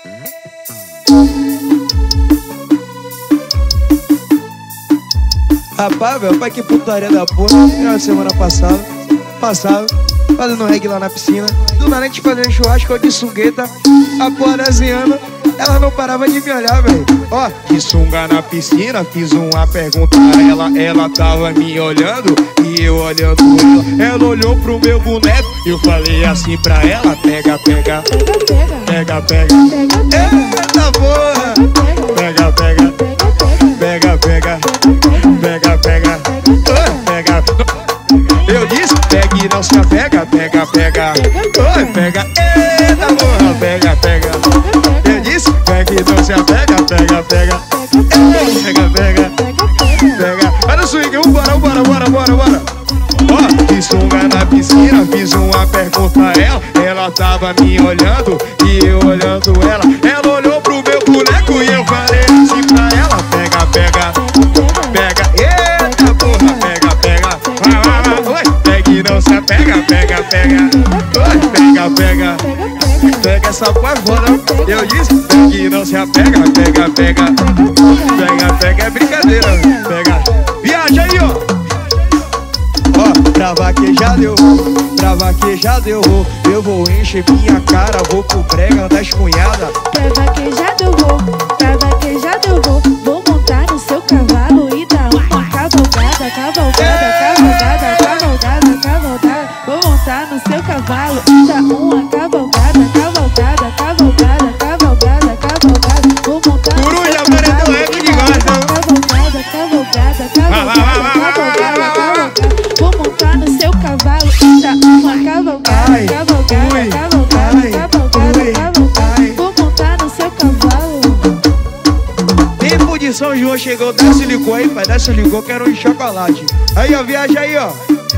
Rapaz, velho, pai, que putaria da porra. Final de semana passado, fazendo reggae lá na piscina. Do nada a gente fazendo churrasco, eu de sungueta. A porra desenhando, ela não parava de me olhar, velho. Ó, de sunga na piscina, fiz uma pergunta a ela. Ela tava me olhando e eu olhando ela. Ela olhou pro meu boneco e eu falei assim pra ela: pega, pega, pega, pega. Eita porra! Pega, pega, pega, pega, pega, pega, pega. Eu disse, pega e não se apega, pega, pega, pega, eita porra, pega, pega. Eu disse, pega e não se apega, pega, pega, pega, pega, pega. Olha o swing, bora, bora, bora, bora, bora. Ó, de sunga na piscina, fiz uma pergunta a ela. Ela tava me olhando e eu olhando ela. Ela olhou pro meu boneco e eu falei assim pra ela: pega, pega, pega, eita porra, pega, pega. Vai, vai, vai, oi, pega e não se apega, pega, pega, oi, pega, pega, pega essa porra fora. Eu disse, pega e não se apega, pega, pega, pega, pega, é brincadeira, pega. Viaja aí, ó. Ó, pra vaquejada eu vou, pra vaquejada eu vou. Eu vou encher minha cara, vou pro brega das cunhadas. Pra vaquejada eu vou, pra vaquejada eu vou. Vou montar no seu cavalo e dar uma cavalgada, cavalgada, cavalgada, cavalgada, cavalgada. Vou montar no seu cavalo e dar uma cavalgada, cavalgada, cavalgada, cavalgada, cavalgada. Vou montar no seu cavalo e dar uma cavalgada, cavalgada, cavalgada, cavalgada, cavalgada. Vou montar no seu cavalo e dar uma cavalgada, cavalgada, cavalgada, cavalgada, cavalgada. Vou montar no seu cavalo. Tempo de São João chegou, desce licor aí, pai, desce licor, quero um chocolate. Aí, ó, viaja aí, ó.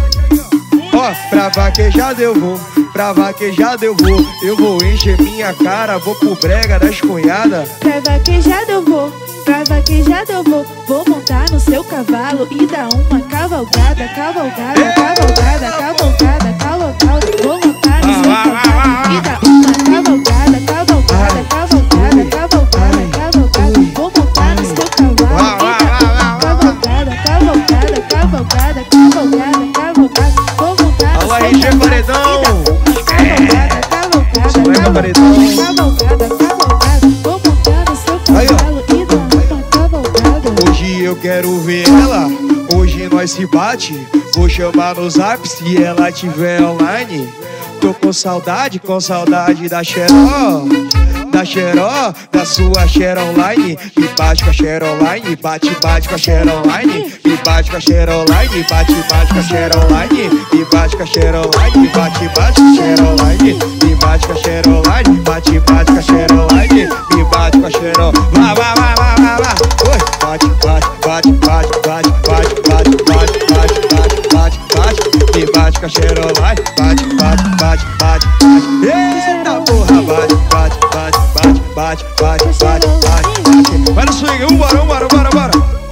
Ó, pra vaquejada eu vou, pra vaquejada eu vou. Eu vou encher minha cara, vou pro brega das cunhadas. Pra vaquejada eu vou, pra vaquejada eu vou. Vou montar no seu cavalo e dar uma cavalgada, cavalgada, cavalgada, cavalgada, cavalgada. Vou montar no seu cavalo e dar uma cavalgada, cavalgada, cavalgada, cavalgada, cavalgada. Vou montar no seu cavalo e dar uma cavalgada, cavalgada, cavalgada, cavalgada, cavalgada. Vou montar no seu cavalo e dar uma cavalgada, cavalgada, cavalgada, cavalgada. Vou montar no seu cavalo e dar uma cavalgada. Hoje eu quero ver ela, hoje nós se bate. Vou chamar no zap se ela tiver online. Tô com saudade da xeró, da xeró, da sua xera online. Me bate com a xera online, bate, bate com a xera online. Me bate com a xera online, bate, bate com a xera online. Me bate com a xera online, bate, bate com a xera online. Me bate com a xera online, bate, bate com a xera online. Me bate com a xera, vai, vai, vai, vai, vai, vai. Oi, bate, bate, bate, bate, bate, bate, bate, bate, bate, bate, bate, bate. Me bate com a xera online, bate, bate, bate, bate, bate. Eita porra, bate, bate, bate, bate, bate, bate, bate, bate. Vai no swing, bora, bora, bora, bora.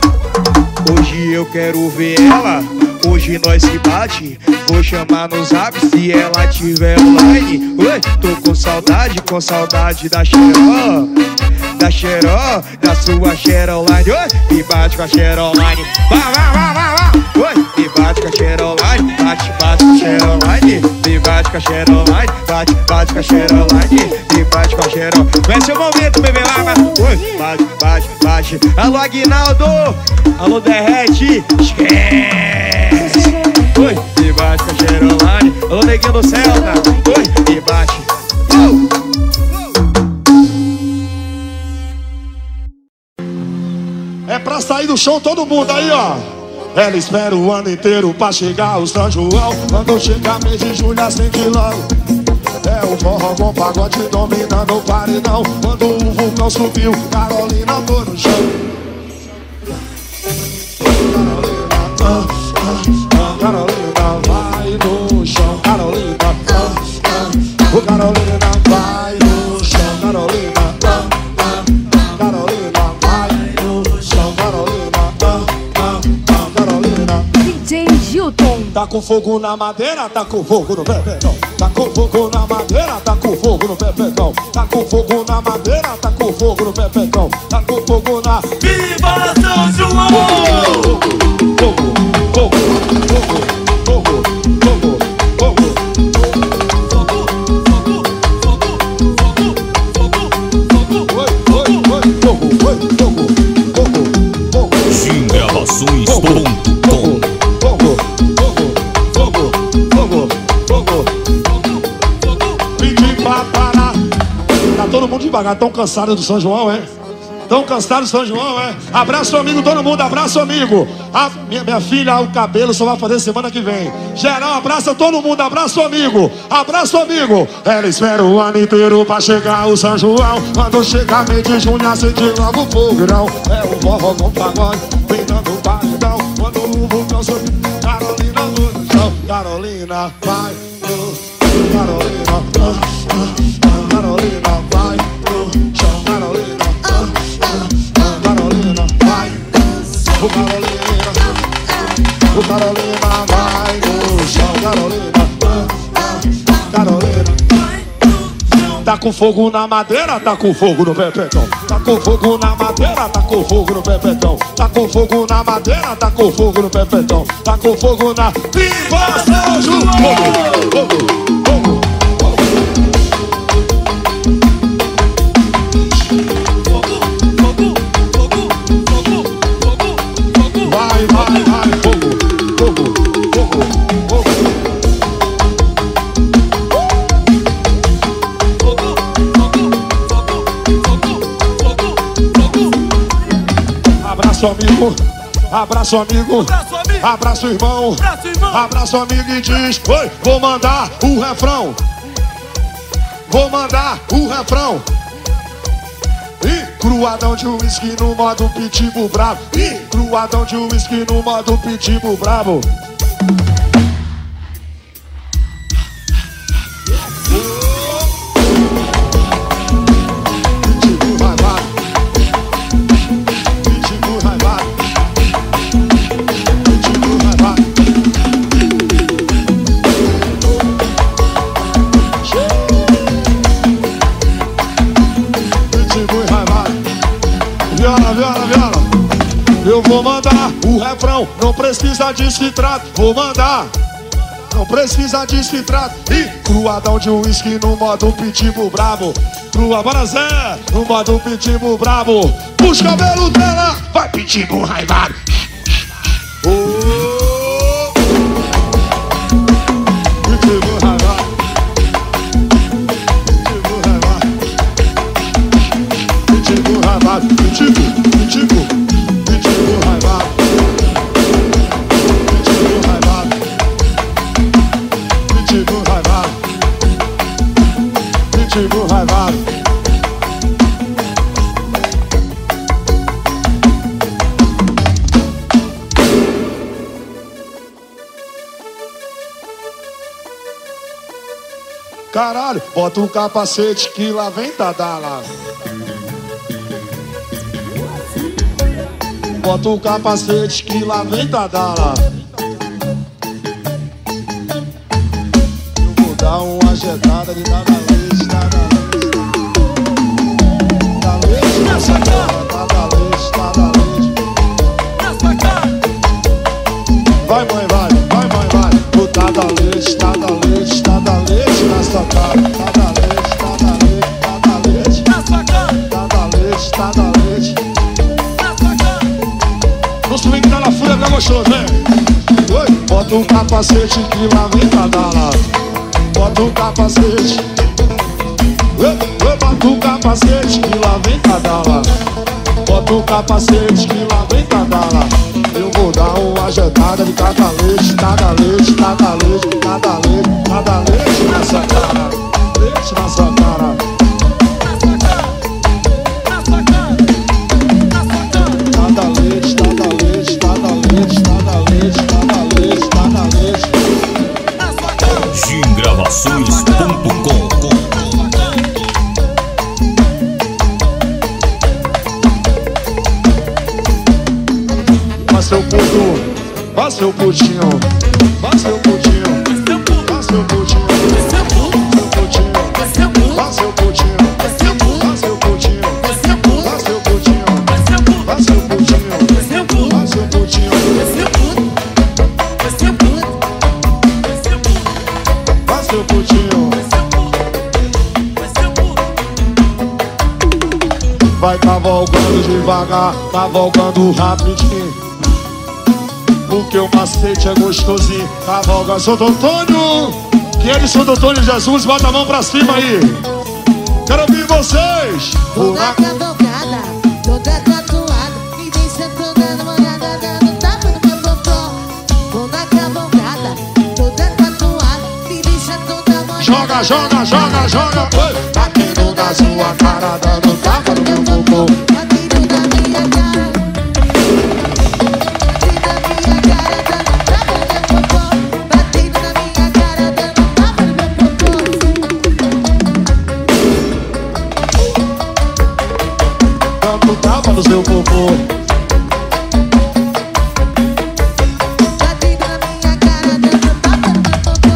Hoje eu quero ver ela, hoje nós se bate. Vou chamar no zap se ela tiver online. Oi, tô com saudade da xeró, da xeró, da sua xera online. Oi, me bate com a xera online, vai, vai, vai, vai, vai. Oi, me bate com a xera online, bate, bate com a xera online. Me bate com a xera online, bate, bate com a xera online. Me bate com a xera. Vai ser o momento, bebê lá, oi, bate, bate, bate. Alô, Aguinaldo, alô, Derrete, esquece. Oi, me bate com a xera online. Alô, neguinho do Celta, oi, me bate. É pra sair do chão todo mundo aí, ó. Ela espera o ano inteiro pra chegar o São João. Quando chegar mês de julho, acende logo. É o forró com pagode dominando o paredão. Quando o vulcão subiu, Carolina foi no chão. Carolina vai no chão. Carolina, o Carolina vai no chão. Carolina, Carolina vai no chão. Carolina, DJ Gilton. tá com fogo na madeira, tá com fogo no pé. Tá com fogo na madeira, tá com fogo no pé. pepetão. Tá com fogo na madeira, tá com fogo no pepetão. Tá com fogo na... Viva São João! Fogo, fogo, fogo, fogo, fogo, fogo. Gravações.com. Pedi pra parar. Tá todo mundo devagar, tão cansado do São João, é? Tão cansado do São João, é? Abraço amigo, todo mundo, abraço amigo. Minha filha, o cabelo só vai fazer semana que vem. Geral, abraça todo mundo, abraço amigo. Abraço amigo. Ela espera o ano inteiro pra chegar o São João. Quando chegar mês de junho, acende logo o fogueirão. É o forró com pagode, vem dando paredão. Quando o vulcão sobe, Carolina no chão. Carolina vai no Carolina, Carolina vai no chão. Carolina, Carolina vai. O Carolina vai no chão. Carolina, Carolina. Tá com fogo na madeira, tá com fogo no pepetão. Tá com fogo na madeira, tá com fogo no pepetão. Tá com fogo na madeira, tá com fogo no pepetão. Tá com fogo na... Viva São João! Fogo, fogo, vai, vai, vai, fogo, fogo, fogo, fogo. Abraço amigo, abraço amigo, abraço irmão, abraço amigo e diz: oi, vou mandar o refrão. Vou mandar o refrão. E cruadão de uísque no modo pitbull bravo. E cruadão de uísque no modo pitbull bravo. Pitbull raivado. Pitbull raivado. Pitbull raivado. Pitbull raivado. Viola, viola, viola. Eu vou mandar o refrão, não precisa de citrato. Vou mandar, não precisa de citrato. E cruadão de uísque no modo pitbull bravo. Crua, bora Zé, no modo pitbull bravo. Puxa o cabelo dela, vai pitbull raivado. Oh, pitbull raivado. Pitbull raivado. Pitbull raivado. Pitbull, pitbull. Pitbull raivado. Pitbull raivado. Pitbull raivado. Pitbull raivado. Caralho, bota um capacete que lá vem Tadala. Bota um capacete que lá vem Tadala. Eu vou dar uma ajetada de nada leite, nada leite. Nada leite nessa cara, nada leite, nada leite. Vai mãe, vai, vai mãe, vai. O nada leite, nada leite, nada leite nessa cara. Nada leite, nada leite, nada leite. Nada leite, nada leite. No swing tá na fúria, tá gostoso, hein? Oi, bota um capacete que lá vem Tadala. Bota um capacete. Oi, bota um capacete que lá vem Tadala. Bota um capacete que lá vem Tadala. Eu vou dar uma ajetada de cada leite, nada leite, nada leite, nada leite, nada leite nessa cara. Leite nessa cara. Nada leite, nada leite, nada leite, nada leite, nada leite, nada leite. Gravações.com. Vai seu puto, vai seu putinho, vai seu putinho, vai seu putinho, vai seu putinho, vai seu putinho. Vai cavalgando devagar, cavalgando rapidinho, porque o macete é gostosinho. Cavalga Santo Antônio. Quem é de Santo Antônio Jesus, bota a mão pra cima aí. Quero ouvir vocês. Vou na cavalgada, toda tatuada, e vem sentando na molhada, dando tapa no meu popó. Vou na cavalgada, toda tatuada, e vem sentando na molhada. Joga, joga, joga, joga. Batendo na sua cara, dando tapa no meu popô. Batendo na minha cara, batendo na minha cara, dando tapa no meu popô. Dando tapa no seu popô. Batendo na minha cara, dando tapa no meu popô.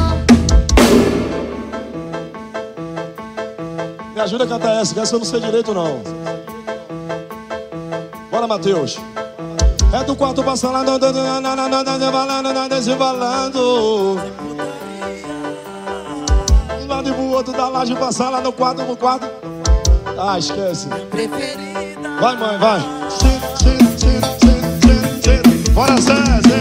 Me ajuda a cantar essa, que essa eu não sei direito não. Bora, Matheus. É do quarto pra sala, desembalando. Um lado e pro outro da laje pra sala, no quarto. Ah, esquece. Vai, mãe, vai. Bora, Zé.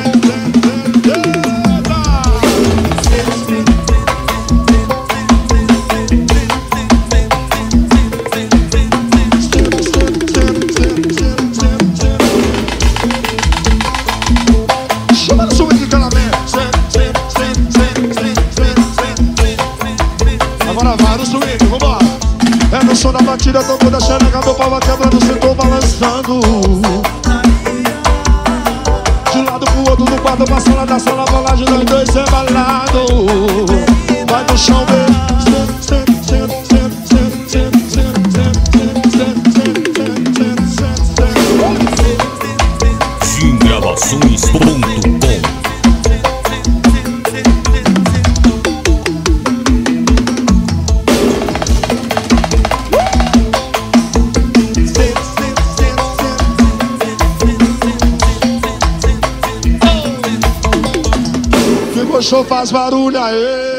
Agora vai no swing, vambora. É no som da batida, toco da xereca, meu pau vai quebrando, sentou balançando. De lado pro outro, do quarto pra sala, da sala pra lá, de nós dois embalado. Vai no chão, Gravações.com. Show faz barulho aí.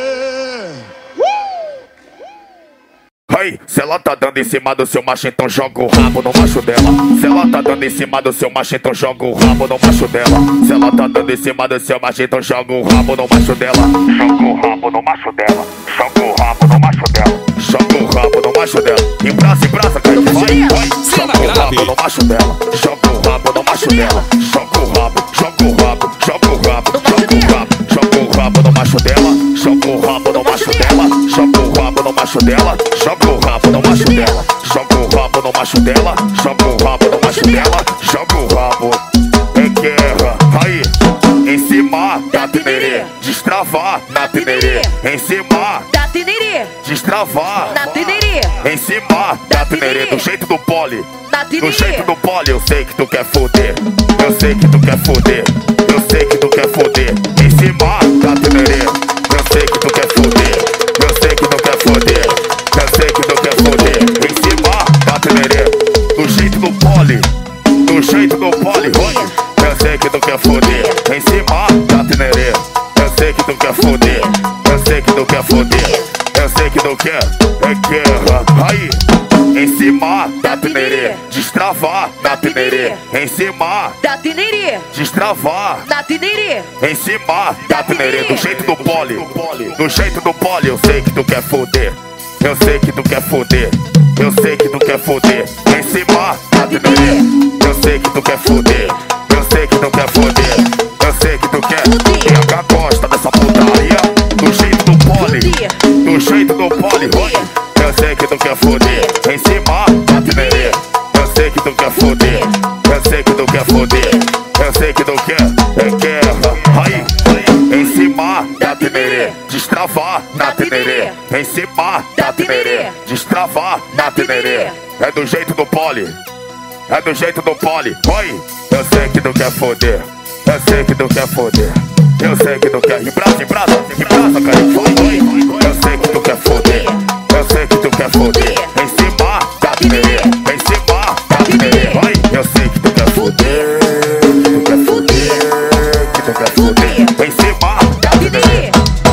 Aí, se ela tá dando em cima do seu macho, então joga o rabo no macho dela. Se ela tá dando em cima do seu macho, então joga o rabo no macho dela. Se ela tá dando em cima do seu macho, então joga o rabo no macho dela. Joga o rabo no macho dela. Joga o rabo no macho dela. Joga o rabo no macho dela. Em braça, cai. Vai. Joga o rabo no macho dela. Joga o rabo no macho dela. Joga o rabo, joga o rabo, joga o rabo, joga o rabo. Joga o rabo no macho dela. Joga o rabo no macho dela. Joga o rabo no macho dela. Joga o rabo no macho dela. Joga o rabo no macho dela. Joga o rabo no macho dela. Joga o rabo. É guerra. Aí, em cima da tenerê. Destravar na tenerê. Em cima da tenerê. Destravar na tenerê. Em cima da tenerê. Do jeito do pole. Do jeito do pole. Eu sei que tu quer foder. Eu sei que tu quer foder. Eu sei que tu quer foder. Em cima da tenerê. Eu sei que tu quer foder. Eu sei que tu quer foder. Eu sei que tu quer foder. Em cima da tenerê. Do jeito do pole. Do jeito do pole. Eu sei que tu quer foder. Em cima da tenerê. Eu sei que tu quer foder. Eu sei que tu quer foder. Eu sei que tu quer. É guerra. Aí. Em cima da tenerê. Destravar na tenerê. Em cima da tenerê. Destravar na tenerê. Em cima da tenerê. Do jeito do pole. Do jeito do pole. Eu sei que tu quer foder. Eu sei que tu quer foder. Eu sei que tu quer foder. Em cima da tenerê. Eu sei que tu quer foder. Eu sei que tu quer foder. Eu sei que tu quer. PH gosta dessa putaria. Do jeito do pole. Do jeito do pole. Eu sei que tu quer foder. Em cima da tenerê. Eu sei que tu quer foder. Eu sei que tu quer foder. Eu sei que tu quer. É guerra. Aí. Em cima da tenerê. Destravar na tenerê. Em cima da tenerê. Destravar na tenerê. É do jeito do pole. É do jeito do pole. Oi. Eu sei que tu quer foder. Eu sei que tu quer foder. Eu sei que tu quer. Em braço, cara. Oi. Eu sei que tu quer foder. Eu sei que tu quer foder. Em cima da tenerê. Em cima da tenerê. Oi. Eu sei que tu quer foder. Que tu quer foder. Que tu quer foder. Em cima da tenerê.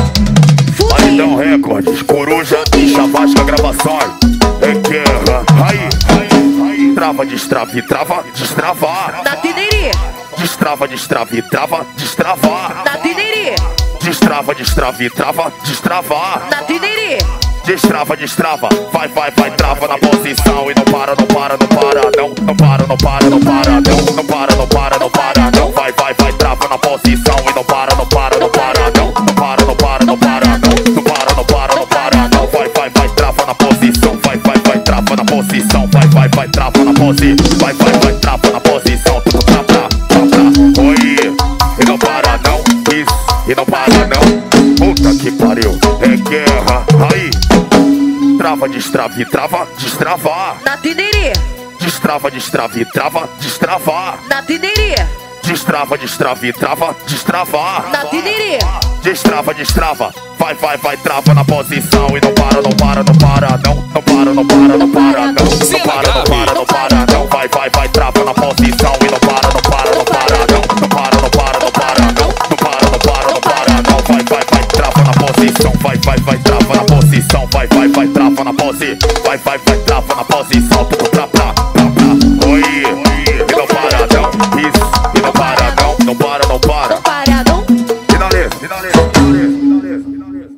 Maridão Recordes, Coruja e Chavasca Gravações. É guerra. Aí. Destrava, destrava e trava, destravar. Na Tiniri, Destrava, destrava e trava, destravar. na Tiniri, Destrava, destrava e trava, destravar. na Tiniri, Destrava, destrava, vai, vai, vai, trava na posição e não para, não para, não para, não, não para, não para, não para, não, não para, não para, não para, não, vai, vai, vai, trava na posição e não para, não para, não para, não, não para, não para, não para, não, não para, não para, não para, não, vai, vai, vai, trava na posição, vai, vai, vai, trava na posição, vai, vai, vai, trava na pose, vai, vai, vai, trava na posição, tudo pra, oi, e não para não, isso, e não para não, puta que pariu, é guerra, aí. Trava, destrava e trava, destravar. na Tiniri, Destrava, destrava e trava, destravar. na Tiniri, Destrava, destrava e trava, destravar. na Tiniri, Destrava, destrava, vai, vai, vai, trava na posição e não para, não para, não para, não, não para, não para, não para, não, não para, não para, não para, não, vai, vai, vai, trava na posição e não para, não para, não para, não, não para, não para, não para, não, não para, não para, não para, não, vai, vai, vai, trava na posição, vai, vai, vai, trava na posição, vai, vai, vai, trava na pose, vai, vai, vai, trava na posição, tudo pra, oi, e não para, não, isso, e não para, não, não para, não para, não para não, finaliza, finaliza, finaliza, finaliza, finaliza.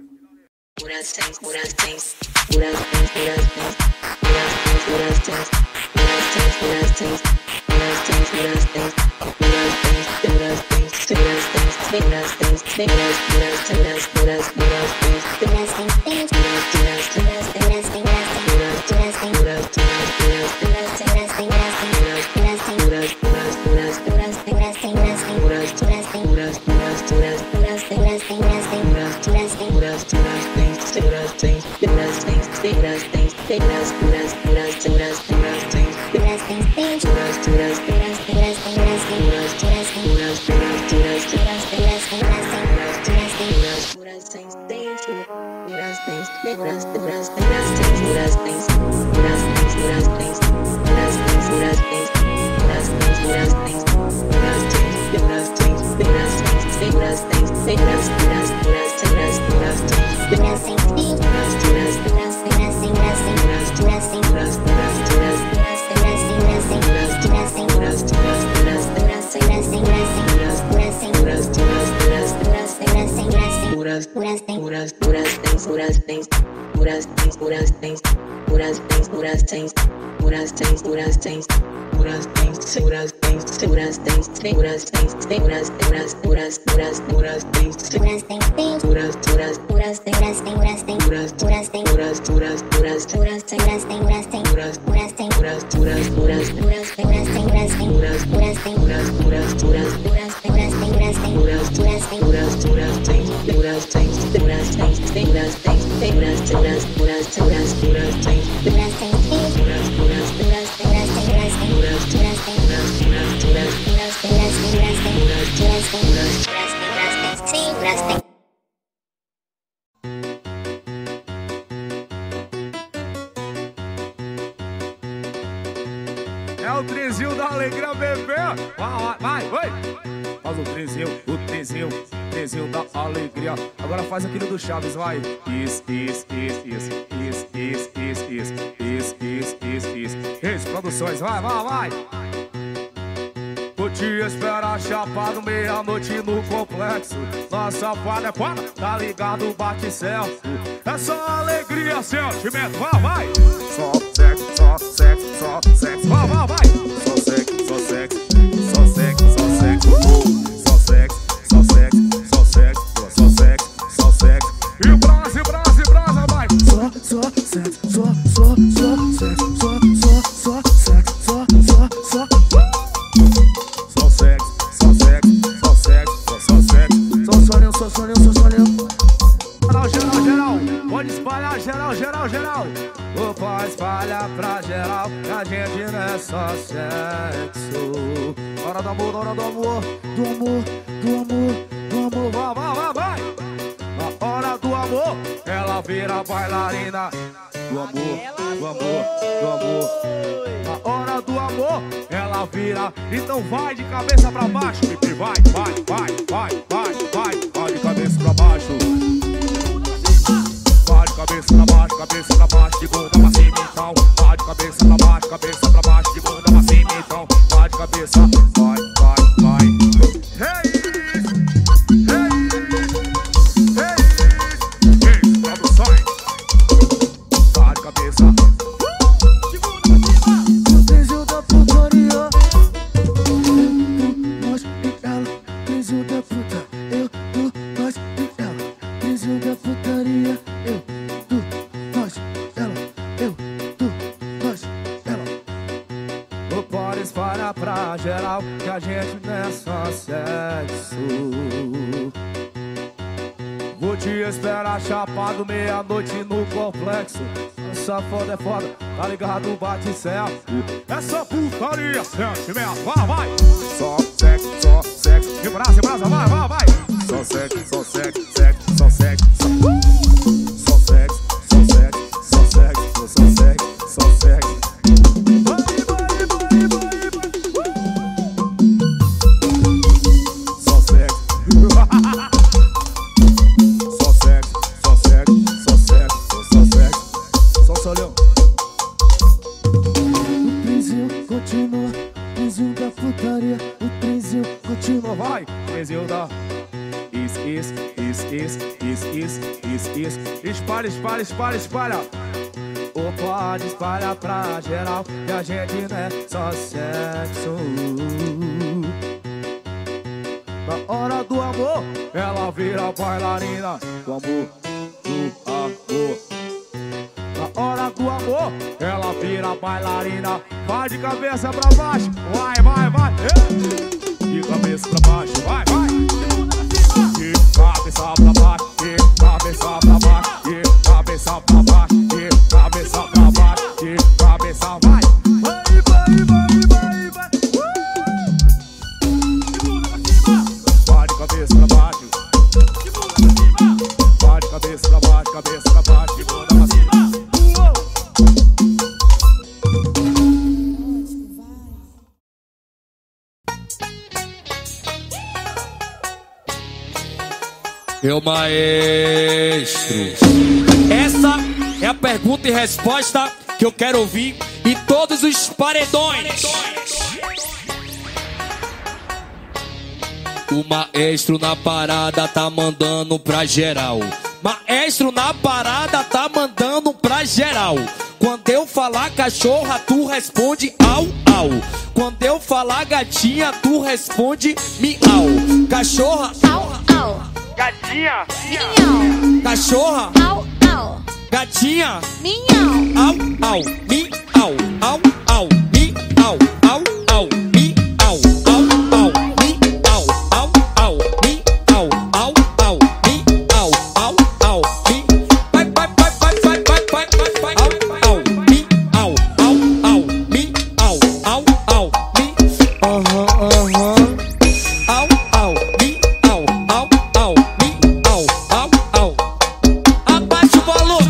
É o trenzinho da alegria, bebê. Vai, vai. Faz o trenzinho da alegria. Agora faz aquilo do Chaves, vai. Isso. Produções, vai. Vou te esperar chapado meia-noite no complexo. Nossa fada é foda, tá ligado, bate certo. É só alegria, sentimento, vai. Só sexo, vai. Só sexo. E brasa, vai. Só sexo. Só solinho. Geral. Pode espalhar, geral. Opa, espalha pra geral. Que a gente não é só sexo. Hora do amor. Vai. A hora do amor, ela vira bailarina. Do amor. A hora do amor, ela vira. Então vai de cabeça pra baixo, bebê. Vai de cabeça pra baixo. Vai de cabeça pra baixo, de bunda pra cima então. Vai de cabeça pra baixo, cabeça, vai, vai, vai. Hey, produções. Vai de cabeça. Desceu da putaria, nós e ela. Desceu da puta, eu, tu, nós e ela. Desceu da putaria, eu, tu, nós, ela. Eu, tu, nós, ela. O pode espalhar pra geral que a gente não é só sexo. Vou te esperar chapado meia-noite no complexo. Essa foda é foda, tá ligado? Bate certo. Essa putaria, sentimento, vai, vai. Só sexo, de brasa, vai, vai, vai. Só sexo, só sexo, sexo, só sexo. Só sexo, só sexo, só sexo, só sexo, só sexo. Só sexo. Só sexo, só sexo, só sexo, só sexo. Só solhão. O trenzinho continua, trenzinho da putaria. O trenzinho continua, Vai, Brasil da Isso. Espalha, espalha, espalha, espalha. Ou pode espalhar pra geral que a gente não é só sexo. Na hora do amor, ela vira bailarina do amor, do amor. Na hora do amor, ela vira bailarina. Vai de cabeça pra baixo, vai, vai, vai. De cabeça pra baixo, vai, vai. De cabeça pra baixo, de cabeça pra baixo, de cabeça pra baixo, de cabeça pra baixo, de cabeça, vai. Vai, vai, vai, vai, vai. Vai de cabeça pra baixo. Vai de cabeça pra baixo, cabeça pra baixo, de bunda pra cima. Meu maestro, essa é a pergunta e resposta que eu quero ouvir em todos os paredões. O maestro na parada tá mandando pra geral. Maestro na parada tá mandando pra geral. Quando eu falar cachorra, tu responde au, au. Quando eu falar gatinha, tu responde miau. Cachorra, Au, au, Gatinha, miau. cachorra, Au, au, gatinha, miau. au, au, miau, au, au, miau, au, au, miau, au, au, miau, au, au, miau, au, au, miau, au, au, mi. Vai, vai, vai, vai, vai, vai, vai, vai, au, au, miau, au, au, miau, au, au, mi. Au, au, miau, au, au, miau, au, au. Abaixa o volume.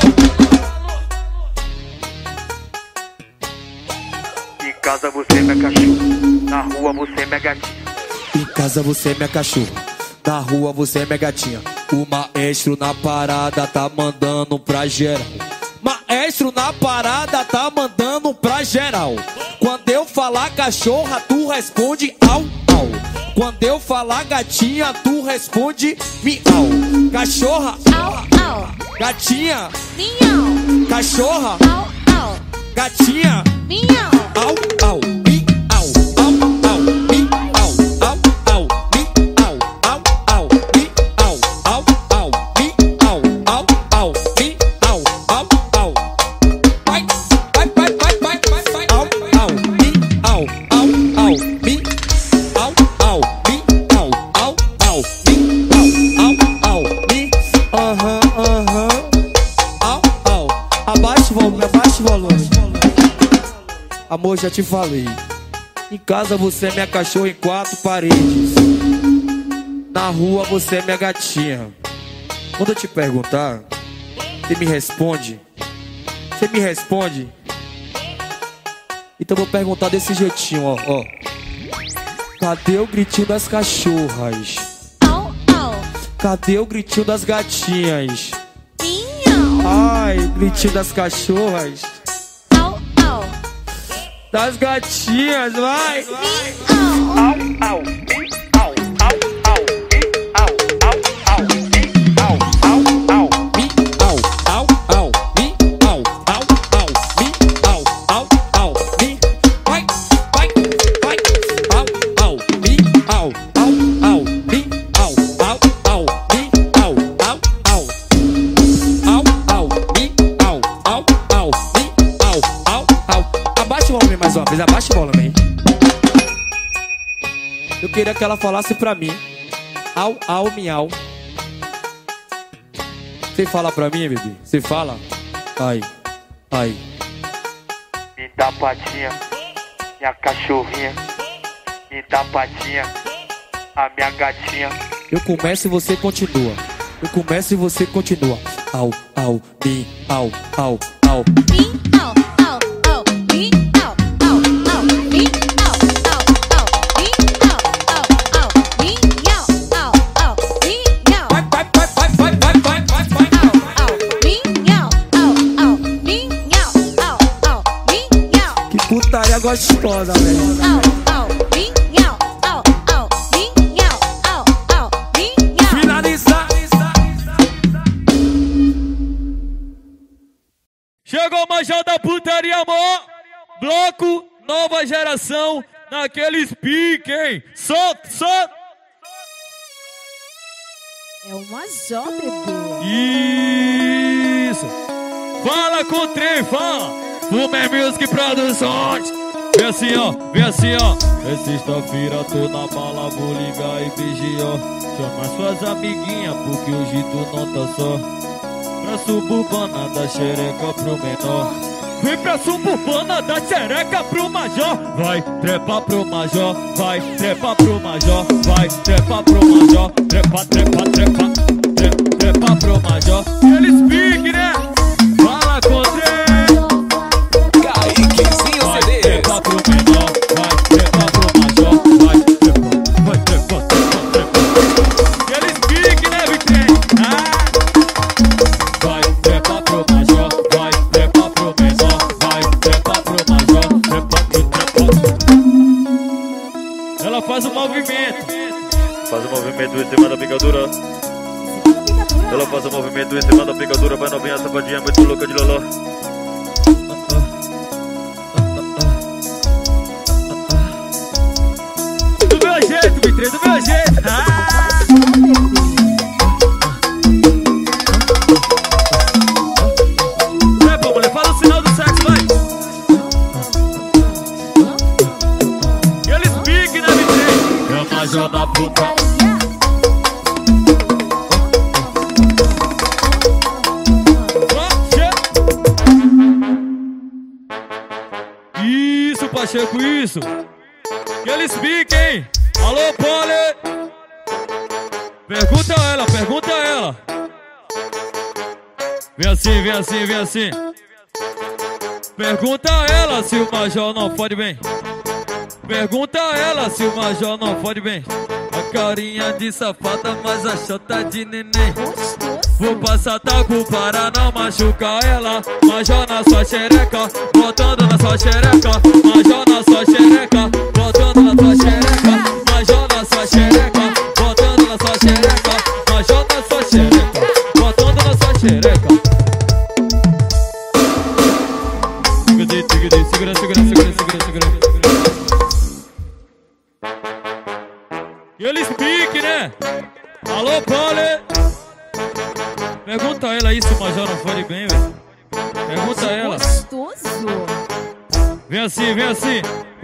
Em casa você é minha cachorro, na rua você é minha gatinha. Em casa você é minha cachorra, na rua você é minha gatinha. O maestro na parada tá mandando pra geral. Maestro na parada tá mandando pra geral. Quando eu falar cachorra, tu responde au, au. Quando eu falar gatinha, tu responde miau. Cachorra, Au, au, gatinha, miau. cachorra, Au, au, gatinha, miau. au, au, miau, au, au, miau, au, au, miau, au, au, miau, au, au, miau, au, au, miau, au, au. Vai, vai, vai, vai, vai, vai, vai, au, au, miau, au, au, mi, au, au, miau, au, au, miau, au, au, mi, aham, au, au. Abaixa o volume, abaixa o volume. Amor, já te falei. Em casa você é minha cachorra em quatro paredes. Na rua você é minha gatinha. Quando eu te perguntar, você me responde. Você me responde. Então eu vou perguntar desse jeitinho, ó, ó. Cadê o gritinho das cachorras? Au, au, Cadê o gritinho das gatinhas? miau. Ai, gritinho das cachorras. Au, au, das gatinhas, vai. Mais uma vez, abaixa o volume. Eu queria que ela falasse pra mim. Au, au, miau. Você fala pra mim, bebê? Você fala? Ai, ai. Me dá patinha, minha cachorrinha. Me dá patinha, a minha gatinha. Eu começo e você continua. Eu começo e você continua. Au, au, mi, au, au, au. Mi, au, au, au, mi, au, au, au, mi, au, au, au, mi, au, au, au, mi, au, au, au, mi, au. Vai, vai, vai, vai, vai, vai, vai, vai, vai. Au, au, mi, au, au, au, mi, au, au, au, mi, au. Que putaria gostosa, velho. Au, au, mi, au, au, au, mi, au, au, au, mi, au. Finalizar. Chegou o Major da Putaria, amor. Bloco, nova geração, naqueles pique, hein? Solta, solta. É o Major, bebê. Isso. Fala com o trem, fala. Fumé Music Produções. Vem assim, ó, vem assim, ó. É sexta-feira, tô na bala, vou ligar e vigiar. Chama suas amiguinhas, porque hoje tu não tá só. Pra suburbana da xereca pro menor. Vem pra suburbana da xereca pro major. Vai trepa pro major, vai trepa pro major, vai trepa pro major. Trepa, trepa, trepa, trepa pro major. Eles piquem, né? Fala com o trem. Kaiquezinho Vai CDs. trepa pro menor, vai trepa pro major. Vai trepa, vai trepa, trepa, trepa. Eles piquem, né, Vitrem? Vai trepa pro major, vai trepa pro menor, vai trepa pro major, trepa, trepa. Ela faz o movimento. Faz o movimento em cima da picadura. Ela faz o movimento em cima da picadura. Vai novinha, safadinha, muito louca de loló. Do meu jeito, Vitrem, do meu jeito. Trepa, mulher, faz o sinal do sexo, vai. E eles piquem, né, Vitrem? É o Major da puta. Isso, Pacheco, isso. Que eles piquem. Alô, Pole. Pergunta a ela, pergunta a ela. Vem assim, vem assim, vem assim. Pergunta a ela se o major não fode bem. Pergunta a ela se o major não fode bem. A carinha de safada, mas a chota de neném. Vou passar taco para não machucar ela. Major na sua xereca, botando na sua xereca. Major na sua xereca, botando na sua xereca. Major na sua xereca, botando na sua xereca. Major na sua xereca, botando na sua xereca. Segura, segura, segura, segura, segura. E eles piquem, né? Alô, Pole. Pergunta a ela aí se o major não fode bem, velho. Pergunta a ela. Gostoso. Vem assim, vem assim.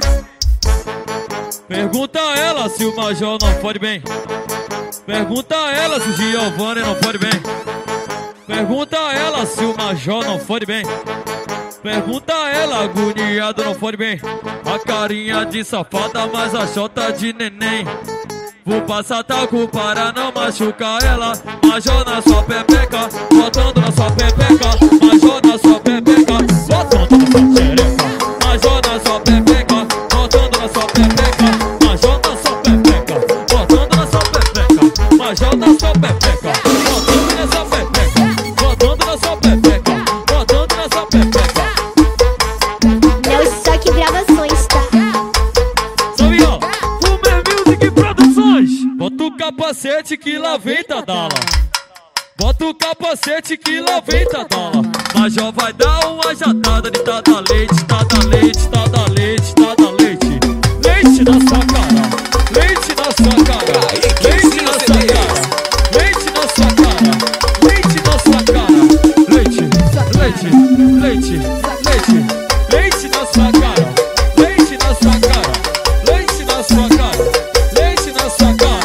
Pergunta a ela se o major não fode bem. Pergunta a ela se o Giovanni não fode bem. Pergunta a ela se o major não fode bem. Pergunta a ela, agoniado não fode bem. A carinha de safada, mas a chota de neném. Vou passar taco para não machucar ela. Major na sua pepeca, botando na sua pepeca. Major na sua pepeca, botando na sua xereca. Major na sua pepeca, botando na sua pepeca. Major na sua pepeca, botando na sua pepeca. Major na sua pepeca, botando na sua pepeca. Botando na sua pepeca, botando na sua pepeca. Meu choque gravações. capacete que lá vem Tadala. Bota o capacete que lá vem Tadala. Major vai dar uma jatada de tada leite, tada leite, tada leite, tada leite. Leite na sua cara, leite na sua cara, leite na sua cara, leite na sua cara, leite na sua cara, leite, leite, leite, leite, leite na sua cara, leite na sua cara, leite na sua cara, leite na sua cara.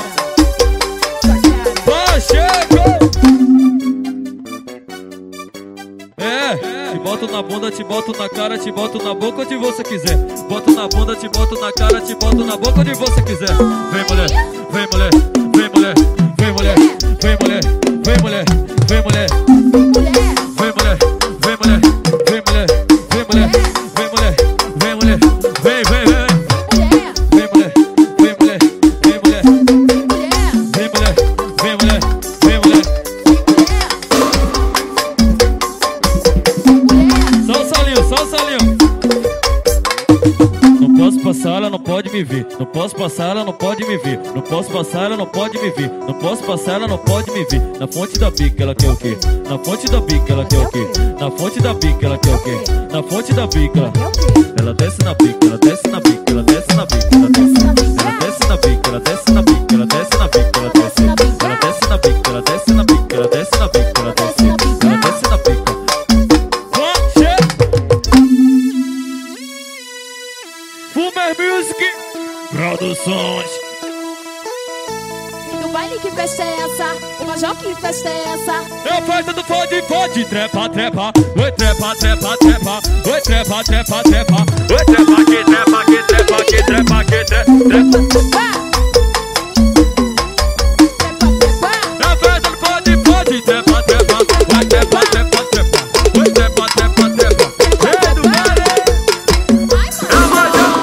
Pacheco! Te boto na bunda, te boto na cara, te boto na boca onde você quiser. Boto na bunda, te boto na cara, te boto na boca onde você quiser. Vem mulher, vem mulher, vem mulher, vem mulher, vem mulher, vem mulher, vem mulher, vem mulher, vem mulher, vem mulher, vem mulher, vem mulher, vem mulher, vem, vem, vem. Vem mulher, vem mulher, vem mulher, vem mulher, vem mulher, vem mulher. Só o salinho, só o salinho. Não posso passar, ela não pode me ver. Não posso passar, ela não pode me ver. Não posso passar, ela não pode me ver. Não posso passar, ela não pode me ver. Na fonte da bica ela quer o quê? Na fonte da bica ela quer o quê? Na fonte da bica ela quer o quê? Na fonte da bica ela desce na bica, ela desce na bica, ela desce na bica, ela desce na bica, ela desce na bica, ela desce na bica, ela desce na bica, ela desce na bica, ela desce na bica, ela desce na bica, ela desce na bica, ela desce na bica. Fumer Music Produções. E no baile que festa é essa? O Major que festa é essa? É a festa do fode, fode, trepa, trepa. Oi, trepa, trepa, trepa. Oi, trepa, trepa, trepa. Oi, trepa, que trepa, que trepa, que trepa, que trepa. É a festa do fode, fode, trepa, trepa. Oi, trepa, trepa, trepa. Oi, trepa, trepa, trepa. É do baile. É o Major.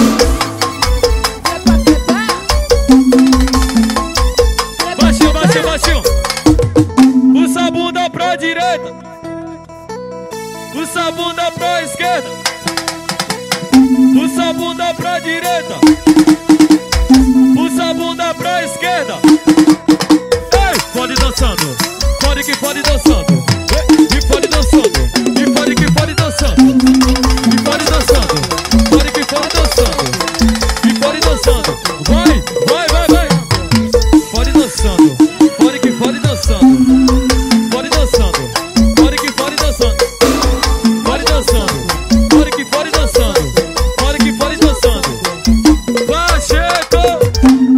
Baixinho, baixinho, baixinho. Puxa a bunda pra direita, puxa a bunda pra esquerda, puxa a bunda pra direita, puxa a bunda pra esquerda. Ei, pode dançando, pode que pode dançando. Ei, e pode dançando, e pode que pode dançando, e pode dançando, pode que pode dançando, e pode dançando. Vai, vai, vai, vai. Pode dançando, pode que pode dançando. Pode dançando, pode que pode dançando. Pode dançando, pode que pode dançando. Pode que pode dançando. Pacheco!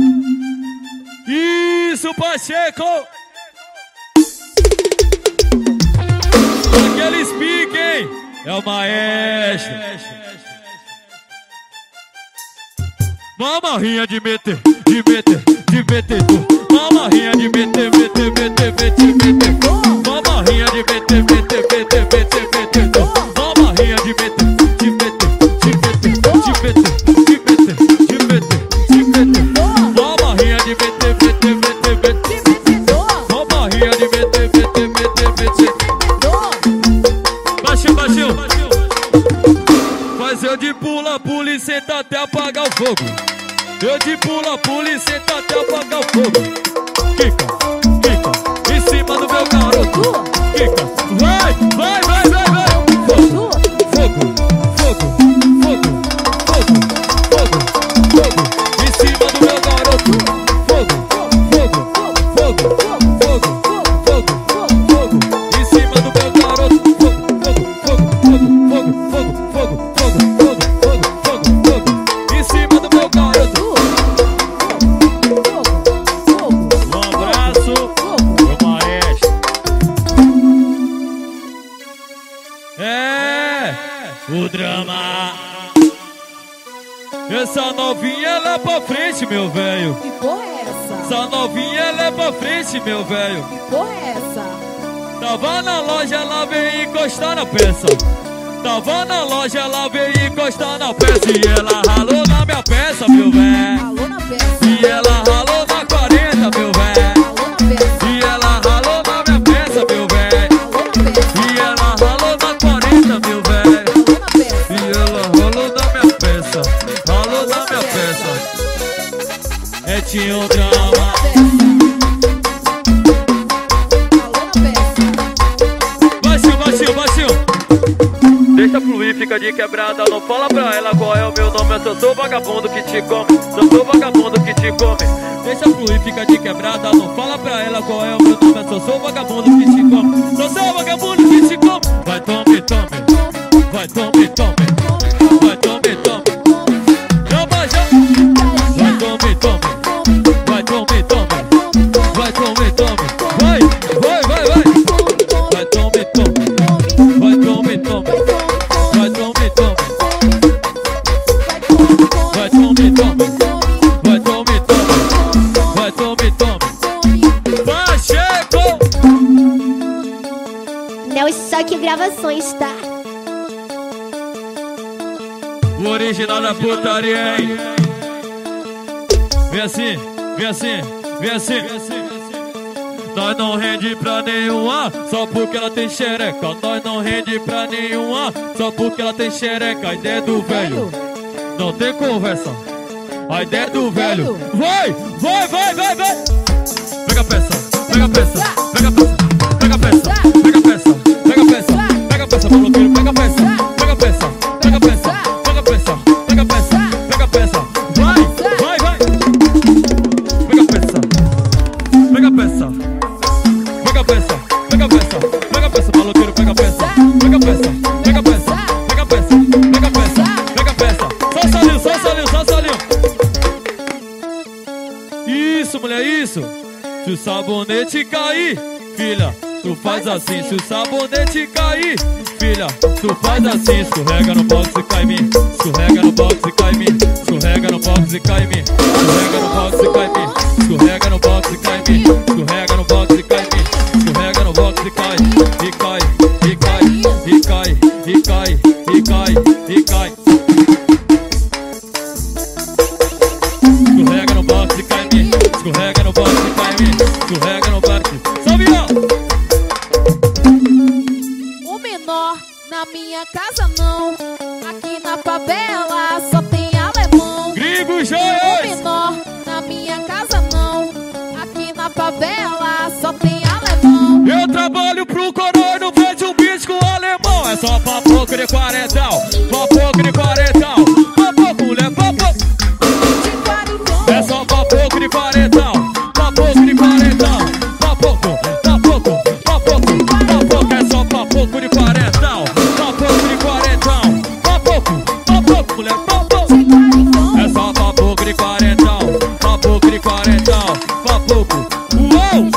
Isso, Pacheco! Aquele speak, hein? É o maestro. Mamarrinha de meter, de meter, de meter. Mamarrinha de meter, meter, meter, meter, meter. Mamarrinha de meter, meter, meter, meter, meter. Mamarrinha de meter, de meter, de meter, de meter, de meter, de meter, de meter. Mamarrinha de meter, meter, meter, meter. Mamarrinha de meter, meter, meter, meter. Baixinho, baixinho. Faz eu de pula, pula e senta até apagar o fogo. Eu de pula, pula e senta até apagar o fogo. Kika, kika, em cima do meu garoto. Kika, vai, vai, vai, vai, vai. Fogo, fogo, fogo, fogo, fogo, fogo, fogo, em cima do meu garoto. Fogo, fogo, fogo, fogo, fogo, fogo, em cima do meu garoto. Fogo, fogo, fogo, fogo, fogo, fogo, fogo, fogo, fogo, fogo, fogo, em cima do meu garoto. O drama. Essa novinha ela é pra frente, meu velho. Que porra é essa? Essa novinha ela é pra frente, meu velho. Que porra é essa? Tava na loja, ela veio encostar na peça. Tava na loja, ela veio encostar na peça. E ela ralou na minha peça, meu velho. Ralou na peça. E ela ralou na 40, meu velho. Ralou na peça. E ela ralou na minha peça, meu velho. Ralou na peça. E ela ralou na 40, meu velho. Ralou na peça. E ela rolou na minha peça, rolou na minha peça. É tinha um drama. fica de quebrada, não fala pra ela qual é o meu nome. Eu sou vagabundo que te come, sou vagabundo que te come. Deixa fluir, fica de quebrada, não fala pra ela qual é o meu nome. Eu sou vagabundo que te come, sou vagabundo que te come. Vai tome, tome, vai tome, tome, vai tome, tome. Não baixa, vai tome, tome, vai tome, tome, vai tome, tome. Vai, vai, vai, vai. Vai tome, tome, vai tome, tome, vai tome, tome, vai tome, tome, vai tome, tome, vai tome, tome. Vai, chegou! Nel Choque Gravações, tá? O original da putaria, hein? Vem assim, vem assim, vem assim. Nós não rende pra nenhuma, só porque ela tem xereca. Nós não rende pra nenhuma, só porque ela tem xereca. A ideia do velho, não tem conversa. A ideia do velho. Vai, vai, vai, vai, vai. Pega a peça, pega a peça, pega a peça, pega a peça, pega a peça, pega a peça, pega a peça, maloqueiro, pega a peça, pega a peça, pega a peça, pega a peça, pega a peça, pega a peça. Vai, vai, vai. Pega a peça, pega a peça. Pega a peça, pega a peça, pega a peça, maloqueiro, pega a peça, pega a peça, pega a peça, pega a peça, pega a peça, pega a peça. Só salinho, só salinho, só salinho. Isso, mulher, isso. Se o sabonete cair, filha, tu faz assim. Se o sabonete cair, filha, tu faz assim. Escorrega no box e cai em mim. Escorrega no box e cai em mim. Escorrega no box e cai em mim. Escorrega no box e cai em mim. Escorrega no box e cai em mim. Escorrega no box e cai em mim. Escorrega no box e cai, e cai, e cai, e cai, e cai, e cai, e cai. Escorrega no box e cai em mim. Escorrega no box e cai em mim. Escorrega no box. Salve, ó! O menor na minha casa não. Aqui na favela só tem alemão. Gringo O Joias! menor na minha casa não. Aqui na favela só tem alemão. Eu trabalho pro coroa e não vejo um bicho com alemão. É só papoco de quarentão, papoco de quarentão. Papoco, mulher, papoco. É só papoco de quarentão, papoco de quarentão. Papoco, papoco, papoco, papoco. É só papoco de quarentão, papoco de quarentão. Papoco, papoco, mulher, papoco. É só papoco de quarentão, papoco de quarentão. Papoco, uou!